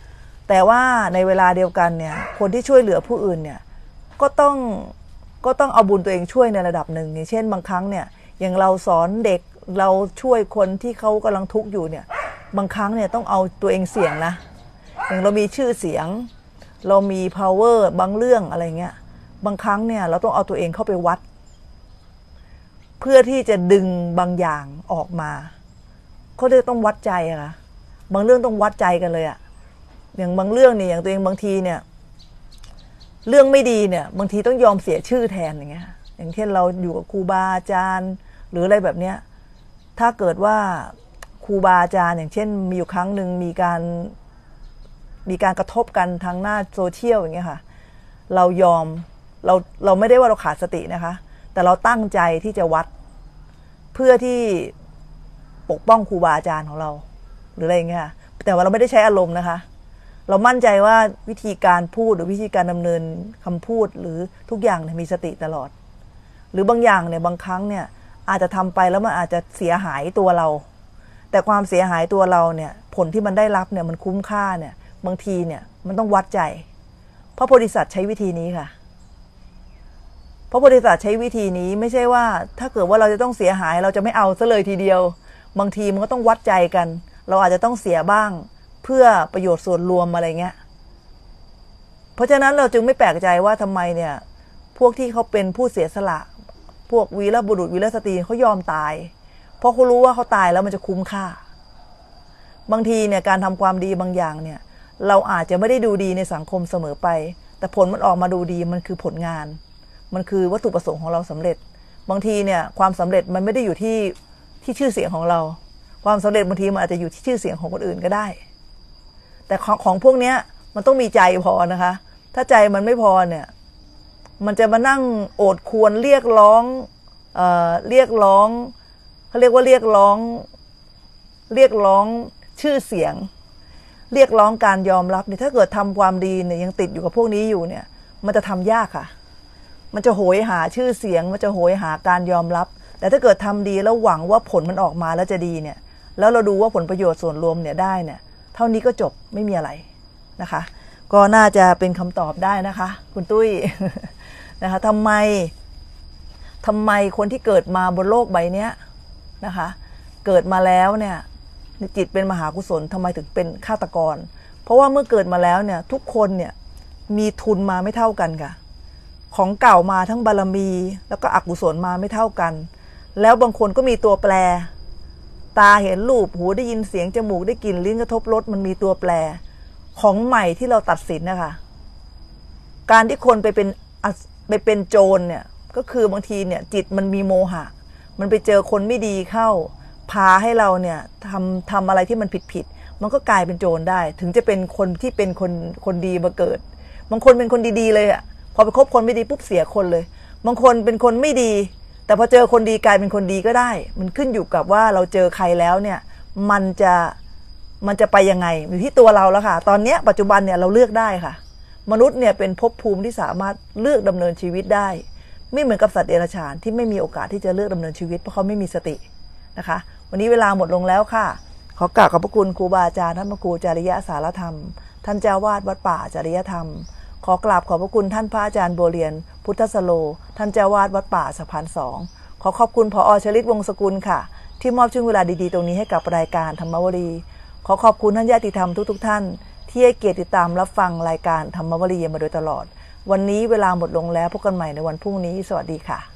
Speaker 1: แต่ว่าในเวลาเดียวกันเนี่ยคนที่ช่วยเหลือผู้อื่นเนี่ยก็ต้องก็ต้องเอาบุญตัวเองช่วยในระดับหนึ่งอย่างเช่นบางครั้งเนี่ยอย่างเราสอนเด็กเราช่วยคนที่เขากำลังทุกข์อยู่เนี่ยบางครั้งเนี่ยต้องเอาตัวเองเสี่ยงนะอย่างเรามีชื่อเสียงเรามี power บางเรื่องอะไรเงี้ยบางครั้งเนี่ยเราต้องเอาตัวเองเข้าไปวัดเพื่อที่จะดึงบางอย่างออกมาเขาเรียกต้องวัดใจอะค่ะบางเรื่องต้องวัดใจกันเลยอะอย่างบางเรื่องเนี่ยอย่างตัวเองบางทีเนี่ยเรื่องไม่ดีเนี่ยบางทีต้องยอมเสียชื่อแทนอย่างเงี้ยอย่างเช่นเราอยู่กับครูบาอาจารย์หรืออะไรแบบเนี้ยถ้าเกิดว่าครูบาอาจารย์อย่างเช่นมีอยู่ครั้งหนึ่งมีการมีการกระทบกันทางหน้าโซเชียลอย่างเงี้ยค่ะเรายอมเราเราไม่ได้ว่าเราขาดสตินะคะแต่เราตั้งใจที่จะวัดเพื่อที่ปกป้องครูบาอาจารย์ของเราหรืออะไรอย่างเงี้ยแต่ว่าเราไม่ได้ใช้อารมณ์นะคะเรามั่นใจว่าวิธีการพูดหรือวิธีการดำเนินคำพูดหรือทุกอย่างเนี่ยมีสติตลอดหรือบางอย่างเนี่ยบางครั้งเนี่ยอาจจะทำไปแล้วมันอาจจะเสียหายตัวเราแต่ความเสียหายตัวเราเนี่ยผลที่มันได้รับเนี่ยมันคุ้มค่าเนี่ยบางทีเนี่ยมันต้องวัดใจพระโพธิสัตว์ใช้วิธีนี้ค่ะพระโพธิสัตว์ใช้วิธีนี้ไม่ใช่ว่าถ้าเกิดว่าเราจะต้องเสียหายเราจะไม่เอาซะเลยทีเดียวบางทีมันก็ต้องวัดใจกันเราอาจจะต้องเสียบ้างเพื่อประโยชน์ส่วนรวมอะไรเงี้ยเพราะฉะนั้นเราจึงไม่แปลกใจว่าทำไมเนี่ยพวกที่เขาเป็นผู้เสียสละพวกวีรบุรุษวีรสตรีเขายอมตายเพราะเขารู้ว่าเขาตายแล้วมันจะคุ้มค่าบางทีเนี่ยการทำความดีบางอย่างเนี่ยเราอาจจะไม่ได้ดูดีในสังคมเสมอไปแต่ผลมันออกมาดูดีมันคือผลงานมันคือวัตถุประสงค์ของเราสำเร็จบางทีเนี่ยความสำเร็จมันไม่ได้อยู่ที่ที่ชื่อเสียงของเราความสำเร็จบางทีมันอาจจะอยู่ที่ชื่อเสียงของคนอื่นก็ได้แต่ของของพวกนี้มันต้องมีใจพอนะคะถ้าใจมันไม่พอเนี่ยมันจะมานั่งโอดครวญเรียกร้องเอ่อเรียกร้องเขาเรียกว่าเรียกร้องเรียกร้องชื่อเสียงเรียกร้องการยอมรับเนี่ยถ้าเกิดทำความดีเนี่ยยังติดอยู่กับพวกนี้อยู่เนี่ยมันจะทำยากค่ะมันจะโหยหาชื่อเสียงมันจะโหยหาการยอมรับแต่ถ้าเกิดทำดีแล้วหวังว่าผลมันออกมาแล้วจะดีเนี่ยแล้วเราดูว่าผลประโยชน์ส่วนรวมเนี่ยได้เนี่ยเท่านี้ก็จบไม่มีอะไรนะคะก็น่าจะเป็นคำตอบได้นะคะคุณตุ้ย นะคะทำไมทำไมคนที่เกิดมาบนโลกใบนี้นะคะเกิดมาแล้วเนี่ยจิตเป็นมหากุศลทำไมถึงเป็นฆาตกรเพราะว่าเมื่อเกิดมาแล้วเนี่ยทุกคนเนี่ยมีทุนมาไม่เท่ากันค่ะของเก่ามาทั้งบารมีแล้วก็อกุศลมาไม่เท่ากันแล้วบางคนก็มีตัวแปรตาเห็นรูปหูได้ยินเสียงจมูกได้กลิ่นลิ้นกระทบรสมันมีตัวแปรของใหม่ที่เราตัดสินนะคะการที่คนไปเป็นไปเป็นโจรเนี่ยก็คือบางทีเนี่ยจิตมันมีโมหะมันไปเจอคนไม่ดีเข้าพาให้เราเนี่ยทำทำอะไรที่มันผิดผิดมันก็กลายเป็นโจรได้ถึงจะเป็นคนที่เป็นคนคนดีมาเกิดบางคนเป็นคนดีๆเลยอะพอไปคบคนไม่ดีปุ๊บเสียคนเลยบางคนเป็นคนไม่ดีแต่พอเจอคนดีกลายเป็นคนดีก็ได้มันขึ้นอยู่กับว่าเราเจอใครแล้วเนี่ยมันจะมันจะไปยังไงอยู่ที่ตัวเราแล้วค่ะตอนนี้ปัจจุบันเนี่ยเราเลือกได้ค่ะมนุษย์เนี่ยเป็นภพภูมิที่สามารถเลือกดำเนินชีวิตได้ไม่เหมือนกับสัตว์เดรัจฉานที่ไม่มีโอกาสที่จะเลือกดำเนินชีวิตเพราะเขาไม่มีสตินะคะวันนี้เวลาหมดลงแล้วค่ะขอกราบขอบพระคุณครูบาอาจารย์ท่านพระครูจริยสารธรรมท่านเจ้าวาดวัดป่าจริยธรรมขอกราบขอบพระคุณท่านพระอาจารย์บัวเรียนพุทธสโลท่านเจ้าวาดวัดป่าสะพานสองขอขอบคุณผอ.ชลิตวงศ์สกุลค่ะที่มอบช่วงเวลาดีๆตรงนี้ให้กับรายการธรรมวลีขอขอบคุณท่านญาติธรรมทุกๆท่านที่ให้เกียรติติดตามรับฟังรายการธรรมวลีมาโดยตลอดวันนี้เวลาหมดลงแล้วพบกันใหม่ในวันพรุ่งนี้สวัสดีค่ะ